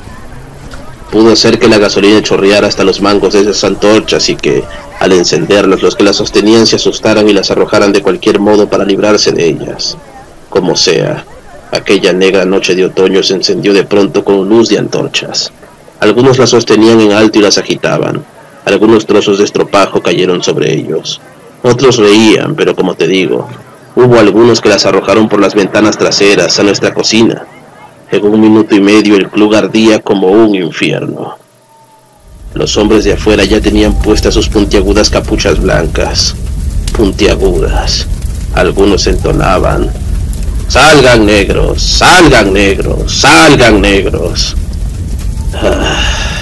Pudo ser que la gasolina chorreara hasta los mangos de esas antorchas y que, al encenderlas, los que las sostenían se asustaran y las arrojaran de cualquier modo para librarse de ellas. Como sea, aquella negra noche de otoño se encendió de pronto con luz de antorchas. Algunos las sostenían en alto y las agitaban. Algunos trozos de estropajo cayeron sobre ellos. Otros reían, pero como te digo, hubo algunos que las arrojaron por las ventanas traseras a nuestra cocina. En un minuto y medio el club ardía como un infierno. Los hombres de afuera ya tenían puestas sus puntiagudas capuchas blancas. Puntiagudas. Algunos entonaban: ¡salgan negros! ¡Salgan negros! ¡Salgan negros! Ah,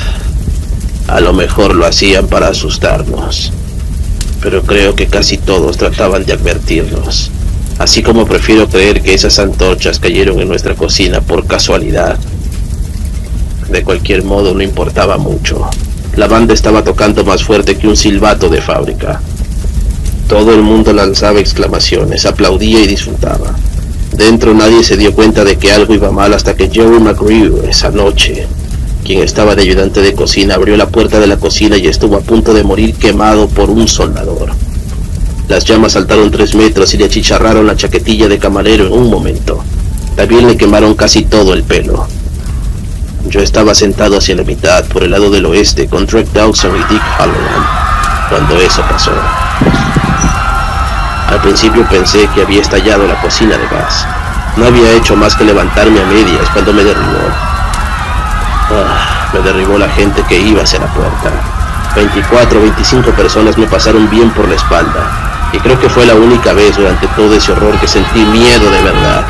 a lo mejor lo hacían para asustarnos, pero creo que casi todos trataban de advertirnos. Así como prefiero creer que esas antorchas cayeron en nuestra cocina por casualidad. De cualquier modo no importaba mucho. La banda estaba tocando más fuerte que un silbato de fábrica. Todo el mundo lanzaba exclamaciones, aplaudía y disfrutaba. Dentro nadie se dio cuenta de que algo iba mal hasta que Joey McGrew, esa noche, quien estaba de ayudante de cocina, abrió la puerta de la cocina y estuvo a punto de morir quemado por un soldador. Las llamas saltaron tres metros y le achicharraron la chaquetilla de camarero en un momento. También le quemaron casi todo el pelo. Yo estaba sentado hacia la mitad, por el lado del oeste, con Drake Dawson y Dick Halloran, cuando eso pasó. Al principio pensé que había estallado la cocina de gas. No había hecho más que levantarme a medias cuando me derribó. Ah, me derribó la gente que iba hacia la puerta. veinticuatro o veinticinco personas me pasaron bien por la espalda. Y creo que fue la única vez durante todo ese horror que sentí miedo de verdad.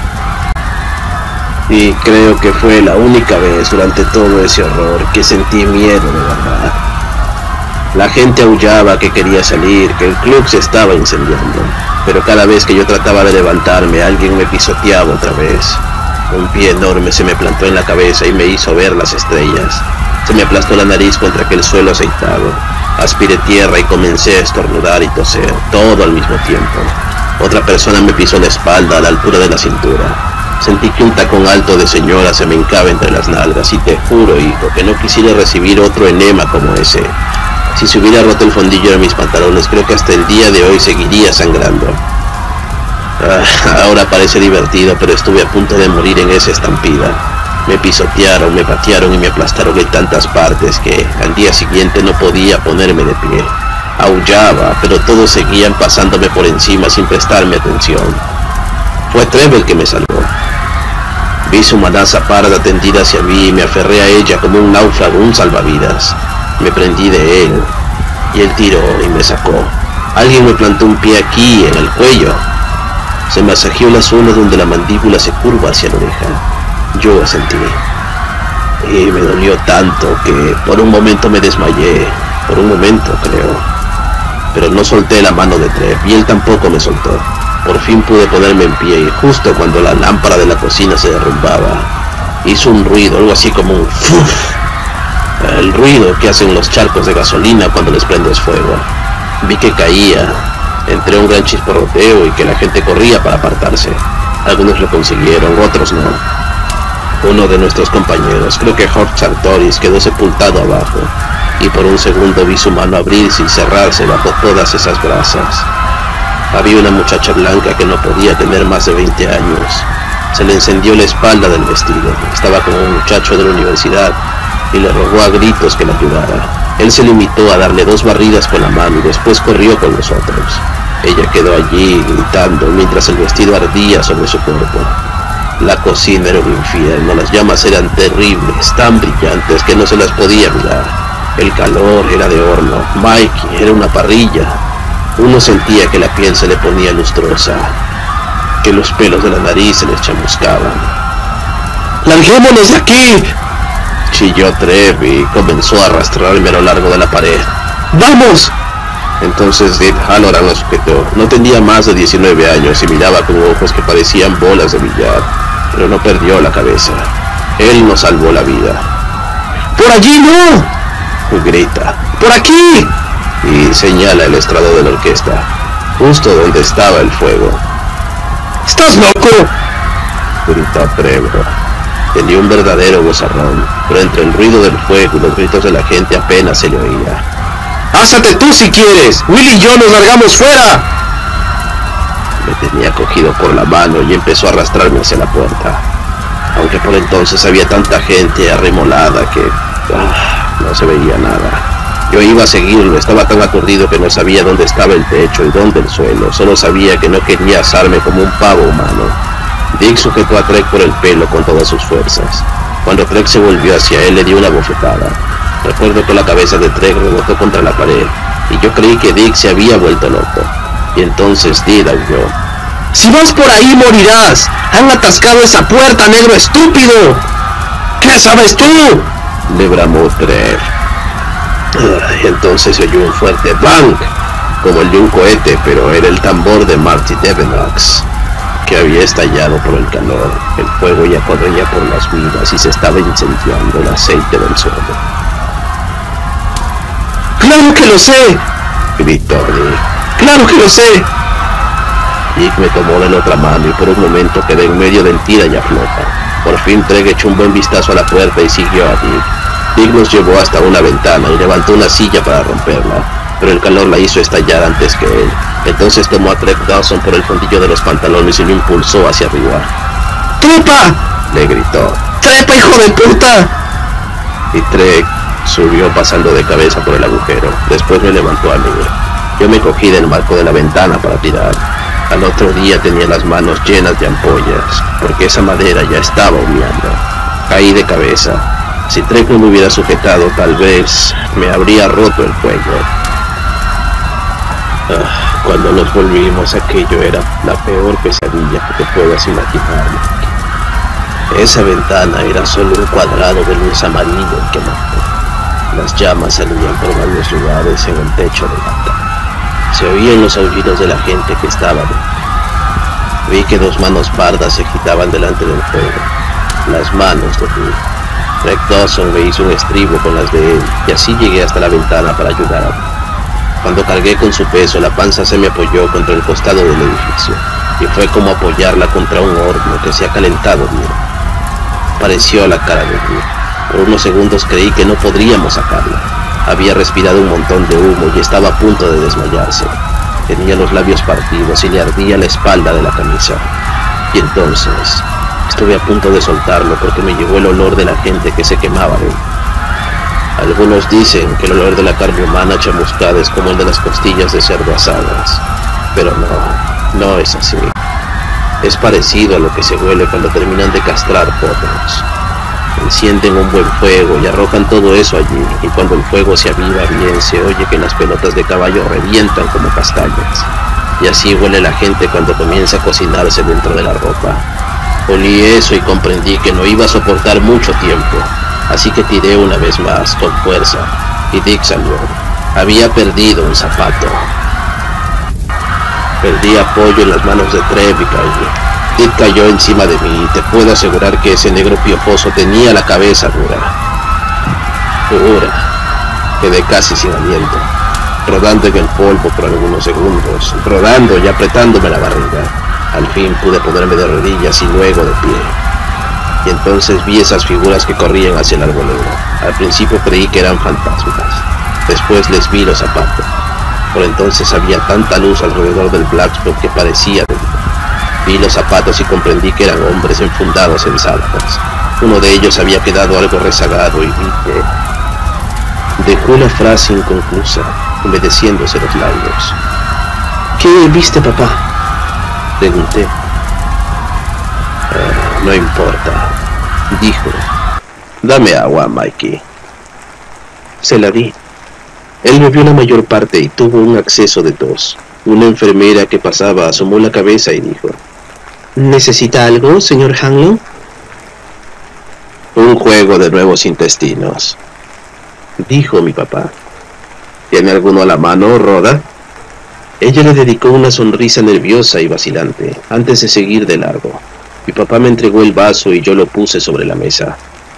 Y creo que fue la única vez durante todo ese horror que sentí miedo de verdad. La gente aullaba que quería salir, que el club se estaba incendiando. Pero cada vez que yo trataba de levantarme, alguien me pisoteaba otra vez. Un pie enorme se me plantó en la cabeza y me hizo ver las estrellas. Se me aplastó la nariz contra aquel suelo aceitado. Aspiré tierra y comencé a estornudar y toser, todo al mismo tiempo. Otra persona me pisó la espalda a la altura de la cintura. Sentí que un tacón alto de señora se me hincaba entre las nalgas y te juro, hijo, que no quisiera recibir otro enema como ese. Si se hubiera roto el fondillo de mis pantalones, creo que hasta el día de hoy seguiría sangrando. Ah, ahora parece divertido, pero estuve a punto de morir en esa estampida. Me pisotearon, me patearon y me aplastaron en tantas partes que al día siguiente no podía ponerme de pie. Aullaba, pero todos seguían pasándome por encima sin prestarme atención. Fue Trevor el que me salvó. Vi su manaza parda tendida hacia mí y me aferré a ella como un náufrago, un salvavidas. Me prendí de él y él tiró y me sacó. Alguien me plantó un pie aquí, en el cuello. Se masajeó la zona donde la mandíbula se curva hacia la oreja. Yo asentí. Y me dolió tanto que por un momento me desmayé. Por un momento, creo. Pero no solté la mano de Trev y él tampoco me soltó. Por fin pude ponerme en pie y justo cuando la lámpara de la cocina se derrumbaba, hizo un ruido, algo así como un ¡fuf! El ruido que hacen los charcos de gasolina cuando les prendes fuego. Vi que caía. Entré un gran chisporroteo y que la gente corría para apartarse. Algunos lo consiguieron, otros no. Uno de nuestros compañeros, creo que Jorge Sartoris, quedó sepultado abajo, y por un segundo vi su mano abrirse y cerrarse bajo todas esas brasas. Había una muchacha blanca que no podía tener más de veinte años. Se le encendió la espalda del vestido. Estaba con un muchacho de la universidad y le rogó a gritos que la ayudara. Él se limitó a darle dos barridas con la mano y después corrió con los otros. Ella quedó allí gritando mientras el vestido ardía sobre su cuerpo. La cocina era un infierno, las llamas eran terribles, tan brillantes que no se las podía mirar. El calor era de horno, Mikey era una parrilla. Uno sentía que la piel se le ponía lustrosa, que los pelos de la nariz se les chamuscaban. ¡Larguémonos de aquí!, chilló Trev y comenzó a arrastrarme a lo largo de la pared. ¡Vamos! Entonces Dick Halloran lo sujetó. No tenía más de diecinueve años y miraba con ojos que parecían bolas de billar, pero no perdió la cabeza. Él nos salvó la vida. ¡Por allí no!, grita. ¡Por aquí!, y señala el estrado de la orquesta, justo donde estaba el fuego. ¡Estás loco!, gritó Trevor. Tenía un verdadero vozarrón, pero entre el ruido del fuego y los gritos de la gente apenas se le oía. ¡Házate tú si quieres! ¡Willy y yo nos largamos fuera! Me tenía cogido por la mano y empezó a arrastrarme hacia la puerta, aunque por entonces había tanta gente arremolada que ah, no se veía nada. Yo iba a seguirlo, estaba tan aturdido que no sabía dónde estaba el techo y dónde el suelo, solo sabía que no quería asarme como un pavo humano. Dick sujetó a Trek por el pelo con todas sus fuerzas. Cuando Trek se volvió hacia él, le dio una bofetada. Recuerdo que la cabeza de Trek rebotó contra la pared, y yo creí que Dick se había vuelto loco. Y entonces Dick aulló. ¡Si vas por ahí morirás! ¡Han atascado esa puerta, negro estúpido! ¿Qué sabes tú?, le bramó Trek. Y entonces se oyó un fuerte bang, como el de un cohete, pero era el tambor de Marty Devenox, que había estallado por el calor. El fuego ya corría por las vigas y se estaba incendiando el aceite del suelo. ¡Claro que lo sé!, gritó Dick. ¡Claro que lo sé! Dick me tomó de la otra mano y por un momento quedé en medio del tira y afloja. Por fin Trek echó un buen vistazo a la puerta y siguió a Dick. Dick nos llevó hasta una ventana y levantó una silla para romperla, pero el calor la hizo estallar antes que él. Entonces tomó a Trek Dawson por el fondillo de los pantalones y lo impulsó hacia arriba. ¡Trepa!, le gritó. ¡Trepa, hijo de puta! Y Trek subió pasando de cabeza por el agujero. Después me levantó a mí. Yo me cogí del marco de la ventana para tirar. Al otro día tenía las manos llenas de ampollas, porque esa madera ya estaba humeando. Caí de cabeza. Si Trek no me hubiera sujetado, tal vez me habría roto el cuello. Ah, cuando nos volvimos, aquello era la peor pesadilla que te puedas imaginar. Esa ventana era solo un cuadrado de luz amarillo quemante. Las llamas salían por varios lugares en el techo de lata. Se oían los aullidos de la gente que estaba dentro. Vi que dos manos pardas se agitaban delante del fuego. Las manos de Dick. Trek Dawson me hizo un estribo con las de él, y así llegué hasta la ventana para ayudar a Dick. Cuando cargué con su peso, la panza se me apoyó contra el costado del edificio, y fue como apoyarla contra un horno que se ha calentado bien. Pareció la cara de Dick. Por unos segundos creí que no podríamos sacarla. Había respirado un montón de humo y estaba a punto de desmayarse. Tenía los labios partidos y le ardía la espalda de la camisa. Y entonces estuve a punto de soltarlo porque me llegó el olor de la gente que se quemaba de él. Algunos dicen que el olor de la carne humana chamuscada es como el de las costillas de cerdo asadas. Pero no, no es así. Es parecido a lo que se huele cuando terminan de castrar potros. Encienden un buen fuego y arrojan todo eso allí, y cuando el fuego se aviva bien se oye que las pelotas de caballo revientan como castañas. Y así huele la gente cuando comienza a cocinarse dentro de la ropa. Olí eso y comprendí que no iba a soportar mucho tiempo, así que tiré una vez más con fuerza, y Dick salió. Había perdido un zapato. Perdí apoyo en las manos de Trev y caí. Dick cayó encima de mí y te puedo asegurar que ese negro piojoso tenía la cabeza dura. Dura. Quedé casi sin aliento, rodando en el polvo por algunos segundos, rodando y apretándome la barriga. Al fin pude ponerme de rodillas y luego de pie. Y entonces vi esas figuras que corrían hacia el arboleda. Al principio creí que eran fantasmas. Después les vi los zapatos. Por entonces había tanta luz alrededor del Blackspot que parecía de día. Vi los zapatos y comprendí que eran hombres enfundados en sábanas. Uno de ellos había quedado algo rezagado y vi que dejó la frase inconclusa, humedeciéndose los labios. ¿Qué viste, papá?, pregunté. Eh, no importa, dijo. Dame agua, Mikey. Se la di. Él bebió la mayor parte y tuvo un acceso de tos. Una enfermera que pasaba asomó la cabeza y dijo: ¿Necesita algo, señor Hanlon? Un juego de nuevos intestinos, dijo mi papá. ¿Tiene alguno a la mano, Rhoda? Ella le dedicó una sonrisa nerviosa y vacilante antes de seguir de largo. Mi papá me entregó el vaso y yo lo puse sobre la mesa.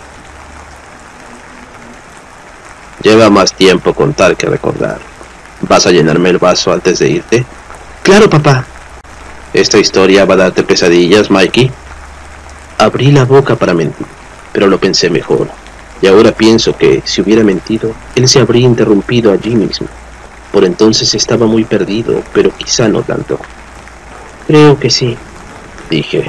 Lleva más tiempo contar que recordar. ¿Vas a llenarme el vaso antes de irte? Claro, papá. ¿Esta historia va a darte pesadillas, Mikey? Abrí la boca para mentir, pero lo pensé mejor. Y ahora pienso que, si hubiera mentido, él se habría interrumpido allí mismo. Por entonces estaba muy perdido, pero quizá no tanto. Creo que sí, dije.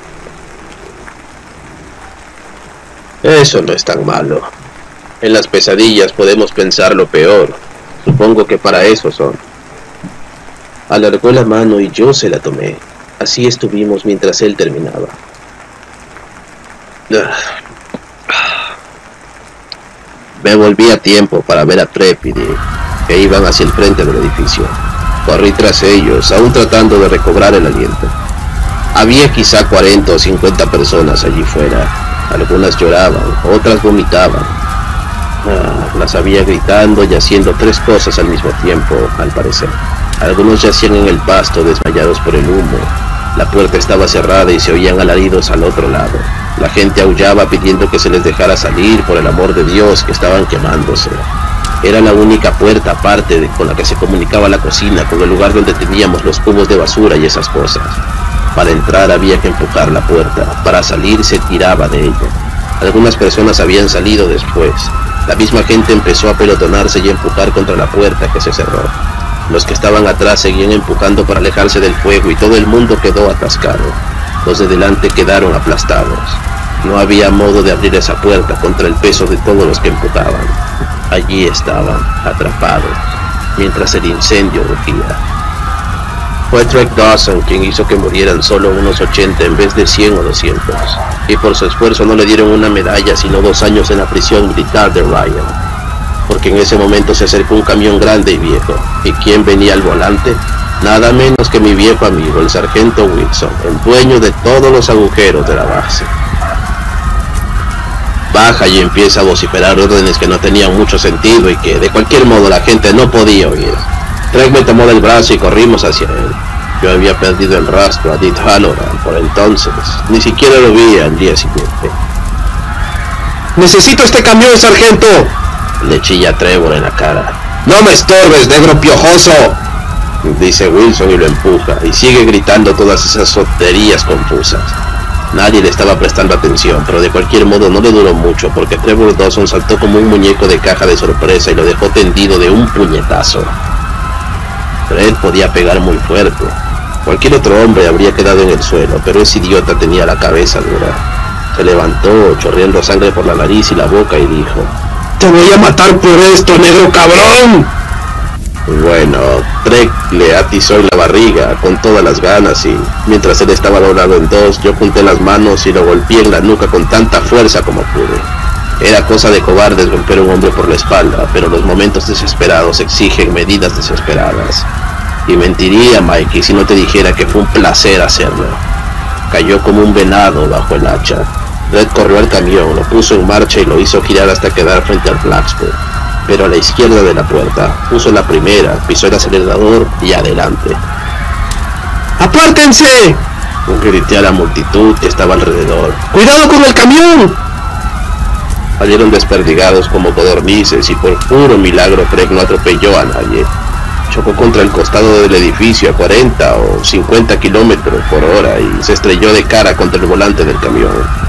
Eso no es tan malo. En las pesadillas podemos pensar lo peor. Supongo que para eso son. Alargó la mano y yo se la tomé. Así estuvimos mientras él terminaba. Me volví a tiempo para ver a Trépide, que iban hacia el frente del edificio. Corrí tras ellos, aún tratando de recobrar el aliento. Había quizá cuarenta o cincuenta personas allí fuera. Algunas lloraban, otras vomitaban. Ah, las había gritando y haciendo tres cosas al mismo tiempo, al parecer. Algunos yacían en el pasto, desmayados por el humo. La puerta estaba cerrada y se oían alaridos al otro lado. La gente aullaba pidiendo que se les dejara salir, por el amor de Dios, que estaban quemándose. Era la única puerta aparte de, con la que se comunicaba la cocina, con el lugar donde teníamos los cubos de basura y esas cosas. Para entrar había que empujar la puerta, para salir se tiraba de ella. Algunas personas habían salido después. La misma gente empezó a pelotonarse y a empujar contra la puerta, que se cerró. Los que estaban atrás seguían empujando para alejarse del fuego y todo el mundo quedó atascado. Los de delante quedaron aplastados. No había modo de abrir esa puerta contra el peso de todos los que empujaban. Allí estaban, atrapados, mientras el incendio rugía. Fue Trek Dawson quien hizo que murieran solo unos ochenta en vez de cien o doscientos. Y por su esfuerzo no le dieron una medalla, sino dos años en la prisión militar de Ryan. Porque en ese momento se acercó un camión grande y viejo. ¿Y quién venía al volante? Nada menos que mi viejo amigo, el sargento Wilson, el dueño de todos los agujeros de la base. Baja y empieza a vociferar órdenes que no tenían mucho sentido y que de cualquier modo la gente no podía oír. Trek me tomó del brazo y corrimos hacia él. Yo había perdido el rastro a Dean Halloran por entonces. Ni siquiera lo vi al día siguiente. ¡Necesito este camión, sargento!, le chilla Trevor en la cara. ¡No me estorbes, negro piojoso!, dice Wilson y lo empuja, y sigue gritando todas esas soterías confusas. Nadie le estaba prestando atención, pero de cualquier modo no le duró mucho, porque Trevor Dawson saltó como un muñeco de caja de sorpresa y lo dejó tendido de un puñetazo. Fred podía pegar muy fuerte. Cualquier otro hombre habría quedado en el suelo, pero ese idiota tenía la cabeza dura. Se levantó, chorreando sangre por la nariz y la boca, y dijo: ¡Te voy a matar por esto, negro cabrón! Bueno, Trek le atizó en la barriga con todas las ganas y, mientras él estaba doblado en dos, yo junté las manos y lo golpeé en la nuca con tanta fuerza como pude. Era cosa de cobardes golpear a un hombre por la espalda, pero los momentos desesperados exigen medidas desesperadas. Y mentiría, Mikey, si no te dijera que fue un placer hacerlo. Cayó como un venado bajo el hacha. Red corrió al camión, lo puso en marcha y lo hizo girar hasta quedar frente al Blacksburg, pero a la izquierda de la puerta. Puso la primera, pisó el acelerador y adelante. ¡Apártense!, grité a la multitud que estaba alrededor. ¡Cuidado con el camión! Salieron desperdigados como codornices y por puro milagro Craig no atropelló a nadie. Chocó contra el costado del edificio a cuarenta o cincuenta kilómetros por hora y se estrelló de cara contra el volante del camión.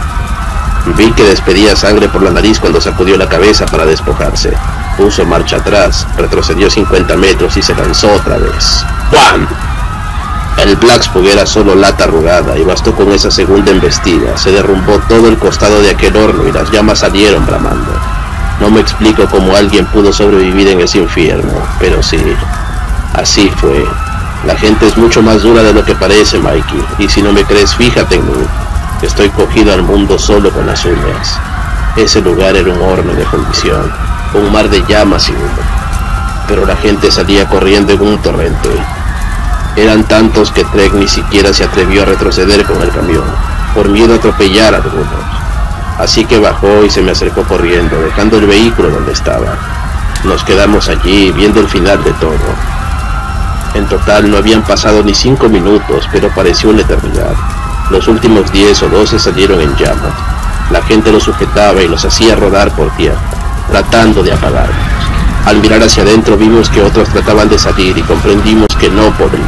Vi que despedía sangre por la nariz cuando sacudió la cabeza para despojarse. Puso marcha atrás, retrocedió cincuenta metros y se lanzó otra vez. ¡Juan! El Blacksburg era solo lata arrugada y bastó con esa segunda embestida. Se derrumbó todo el costado de aquel horno y las llamas salieron bramando. No me explico cómo alguien pudo sobrevivir en ese infierno, pero sí, así fue. La gente es mucho más dura de lo que parece, Mikey, y si no me crees, fíjate en mí. Estoy cogido al mundo solo con las uñas. Ese lugar era un horno de fundición, un mar de llamas y humo. Pero la gente salía corriendo en un torrente. Eran tantos que Trek ni siquiera se atrevió a retroceder con el camión, por miedo a atropellar a algunos. Así que bajó y se me acercó corriendo, dejando el vehículo donde estaba. Nos quedamos allí, viendo el final de todo. En total no habían pasado ni cinco minutos, pero pareció una eternidad. Los últimos diez o doce salieron en llamas. La gente los sujetaba y los hacía rodar por tierra, tratando de apagarlos. Al mirar hacia adentro vimos que otros trataban de salir y comprendimos que no podrían.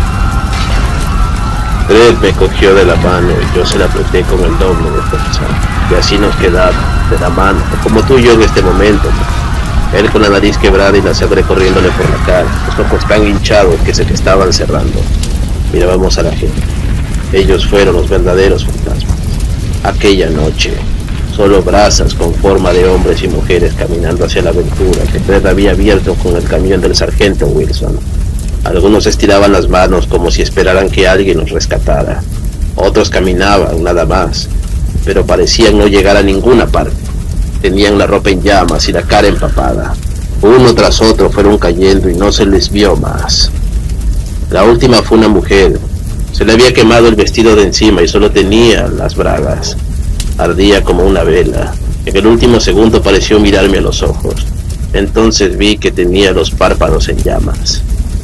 Red me cogió de la mano y yo se la apreté con el doble de fuerza. Y así nos quedamos, de la mano, como tú y yo en este momento. Él con la nariz quebrada y la sangre corriéndole por la cara, los ojos tan hinchados que se le estaban cerrando. Mirábamos a la gente. Ellos fueron los verdaderos fantasmas. Aquella noche, solo brasas con forma de hombres y mujeres caminando hacia la aventura que Fred había abierto con el camión del sargento Wilson. Algunos estiraban las manos como si esperaran que alguien los rescatara. Otros caminaban, nada más, pero parecían no llegar a ninguna parte. Tenían la ropa en llamas y la cara empapada. Uno tras otro fueron cayendo y no se les vio más. La última fue una mujer. Se le había quemado el vestido de encima y solo tenía las bragas. Ardía como una vela. En el último segundo pareció mirarme a los ojos. Entonces vi que tenía los párpados en llamas.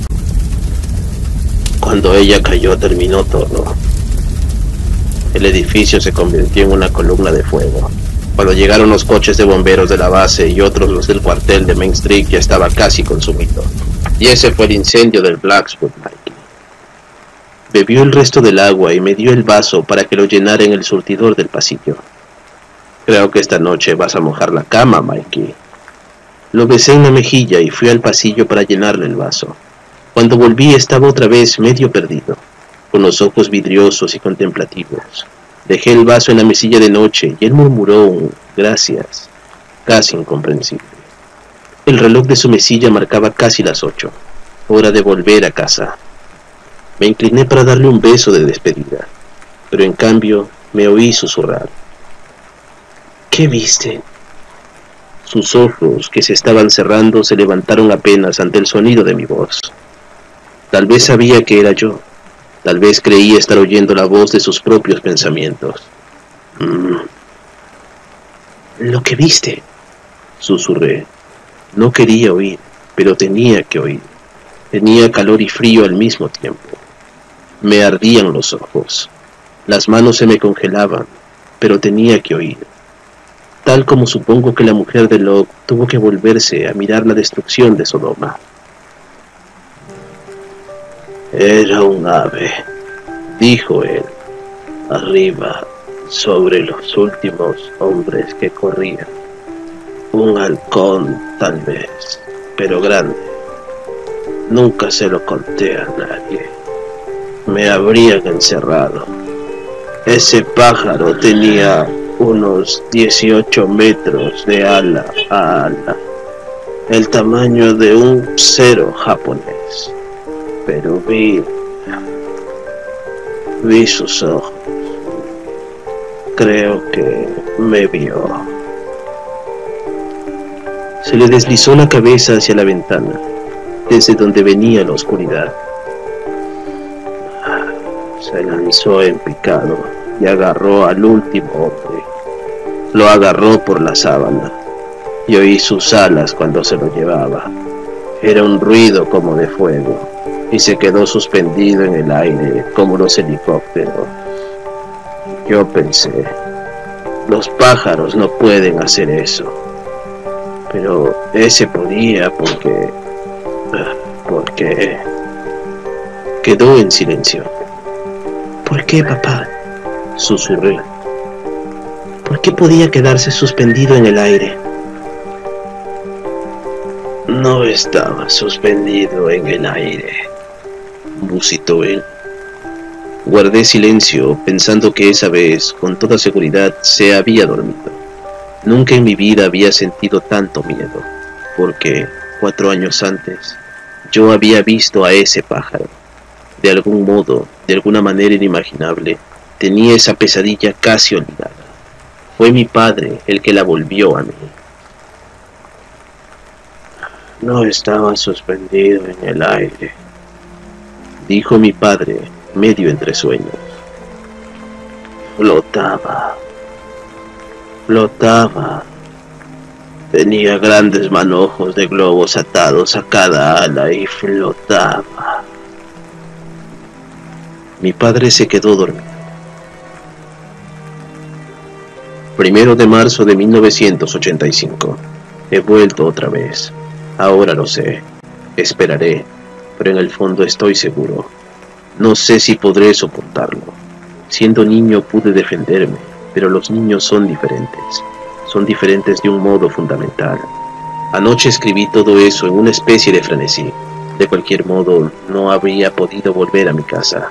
Cuando ella cayó terminó todo. El edificio se convirtió en una columna de fuego. Cuando llegaron los coches de bomberos de la base y otros los del cuartel de Main Street, ya estaba casi consumido. Y ese fue el incendio del Blacksburg, Mikey. Bebió el resto del agua y me dio el vaso para que lo llenara en el surtidor del pasillo. Creo que esta noche vas a mojar la cama, Mikey. Lo besé en la mejilla y fui al pasillo para llenarle el vaso. Cuando volví estaba otra vez medio perdido, con los ojos vidriosos y contemplativos. Dejé el vaso en la mesilla de noche y él murmuró un gracias, casi incomprensible. El reloj de su mesilla marcaba casi las ocho, hora de volver a casa. Me incliné para darle un beso de despedida, pero en cambio me oí susurrar. ¿Qué viste? Sus ojos, que se estaban cerrando, se levantaron apenas ante el sonido de mi voz. Tal vez sabía que era yo. Tal vez creía estar oyendo la voz de sus propios pensamientos. Mm. Lo que viste, susurré. No quería oír, pero tenía que oír. Tenía calor y frío al mismo tiempo. Me ardían los ojos. Las manos se me congelaban, pero tenía que oír. Tal como supongo que la mujer de Locke tuvo que volverse a mirar la destrucción de Sodoma. Era un ave, dijo él, arriba, sobre los últimos hombres que corrían. Un halcón, tal vez, pero grande. Nunca se lo conté a nadie. Me habrían encerrado. Ese pájaro tenía unos dieciocho metros de ala a ala, el tamaño de un cero japonés. Pero vi, vi sus ojos. Creo que me vio. Se le deslizó la cabeza hacia la ventana, desde donde venía la oscuridad. Se lanzó en picado y agarró al último hombre. Lo agarró por la sábana y oí sus alas cuando se lo llevaba. Era un ruido como de fuego. Y se quedó suspendido en el aire como los helicópteros. Yo pensé, los pájaros no pueden hacer eso. Pero ese podía porque... porque... Quedó en silencio. ¿Por qué, papá?, susurré. ¿Por qué podía quedarse suspendido en el aire? No estaba suspendido en el aire, musitó él. Guardé silencio, pensando que esa vez, con toda seguridad, se había dormido. Nunca en mi vida había sentido tanto miedo, porque, cuatro años antes, yo había visto a ese pájaro. De algún modo, de alguna manera inimaginable, tenía esa pesadilla casi olvidada. Fue mi padre el que la volvió a mí. No estaba suspendido en el aire. dijo mi padre, medio entre sueños. Flotaba, flotaba. Tenía grandes manojos de globos atados a cada ala y flotaba. Mi padre se quedó dormido. Primero de marzo de mil novecientos ochenta y cinco. He vuelto otra vez. Ahora lo sé. Esperaré, pero en el fondo estoy seguro. No sé si podré soportarlo. Siendo niño pude defenderme, pero los niños son diferentes. Son diferentes de un modo fundamental. Anoche escribí todo eso en una especie de frenesí. De cualquier modo, no habría podido volver a mi casa.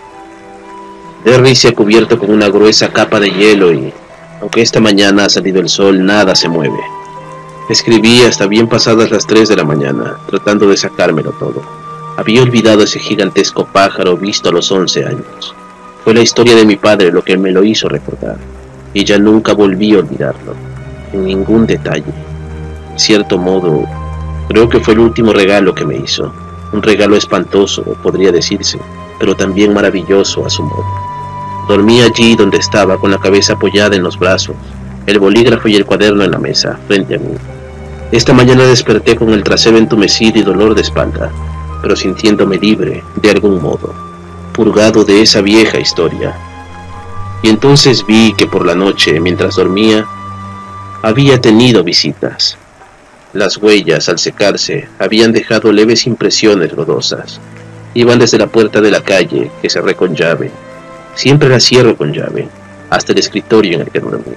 Derry se ha cubierto con una gruesa capa de hielo y, aunque esta mañana ha salido el sol, nada se mueve. Escribí hasta bien pasadas las tres de la mañana, tratando de sacármelo todo. Había olvidado ese gigantesco pájaro visto a los once años. Fue la historia de mi padre lo que me lo hizo recordar, y ya nunca volví a olvidarlo, en ningún detalle. En cierto modo, creo que fue el último regalo que me hizo. Un regalo espantoso, podría decirse, pero también maravilloso a su modo. Dormí allí donde estaba, con la cabeza apoyada en los brazos, el bolígrafo y el cuaderno en la mesa, frente a mí. Esta mañana desperté con el trasero entumecido y dolor de espalda, pero sintiéndome libre, de algún modo, purgado de esa vieja historia. Y entonces vi que por la noche, mientras dormía, había tenido visitas. Las huellas, al secarse, habían dejado leves impresiones lodosas. Iban desde la puerta de la calle, que cerré con llave. Siempre la cierro con llave, hasta el escritorio en el que dormí.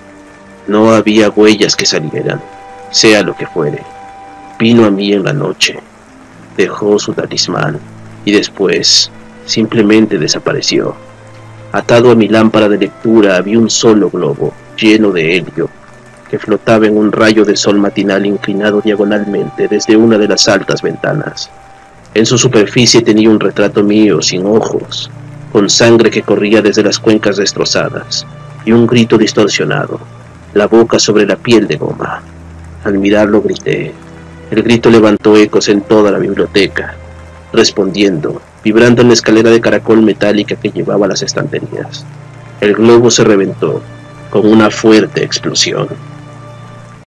No había huellas que salieran, sea lo que fuere. Vino a mí en la noche, dejó su talismán, y después simplemente desapareció. Atado a mi lámpara de lectura había un solo globo, lleno de helio, que flotaba en un rayo de sol matinal inclinado diagonalmente desde una de las altas ventanas. En su superficie tenía un retrato mío sin ojos, con sangre que corría desde las cuencas destrozadas, y un grito distorsionado, la boca sobre la piel de goma. Al mirarlo grité. El grito levantó ecos en toda la biblioteca, respondiendo, vibrando en la escalera de caracol metálica que llevaba a las estanterías. El globo se reventó con una fuerte explosión.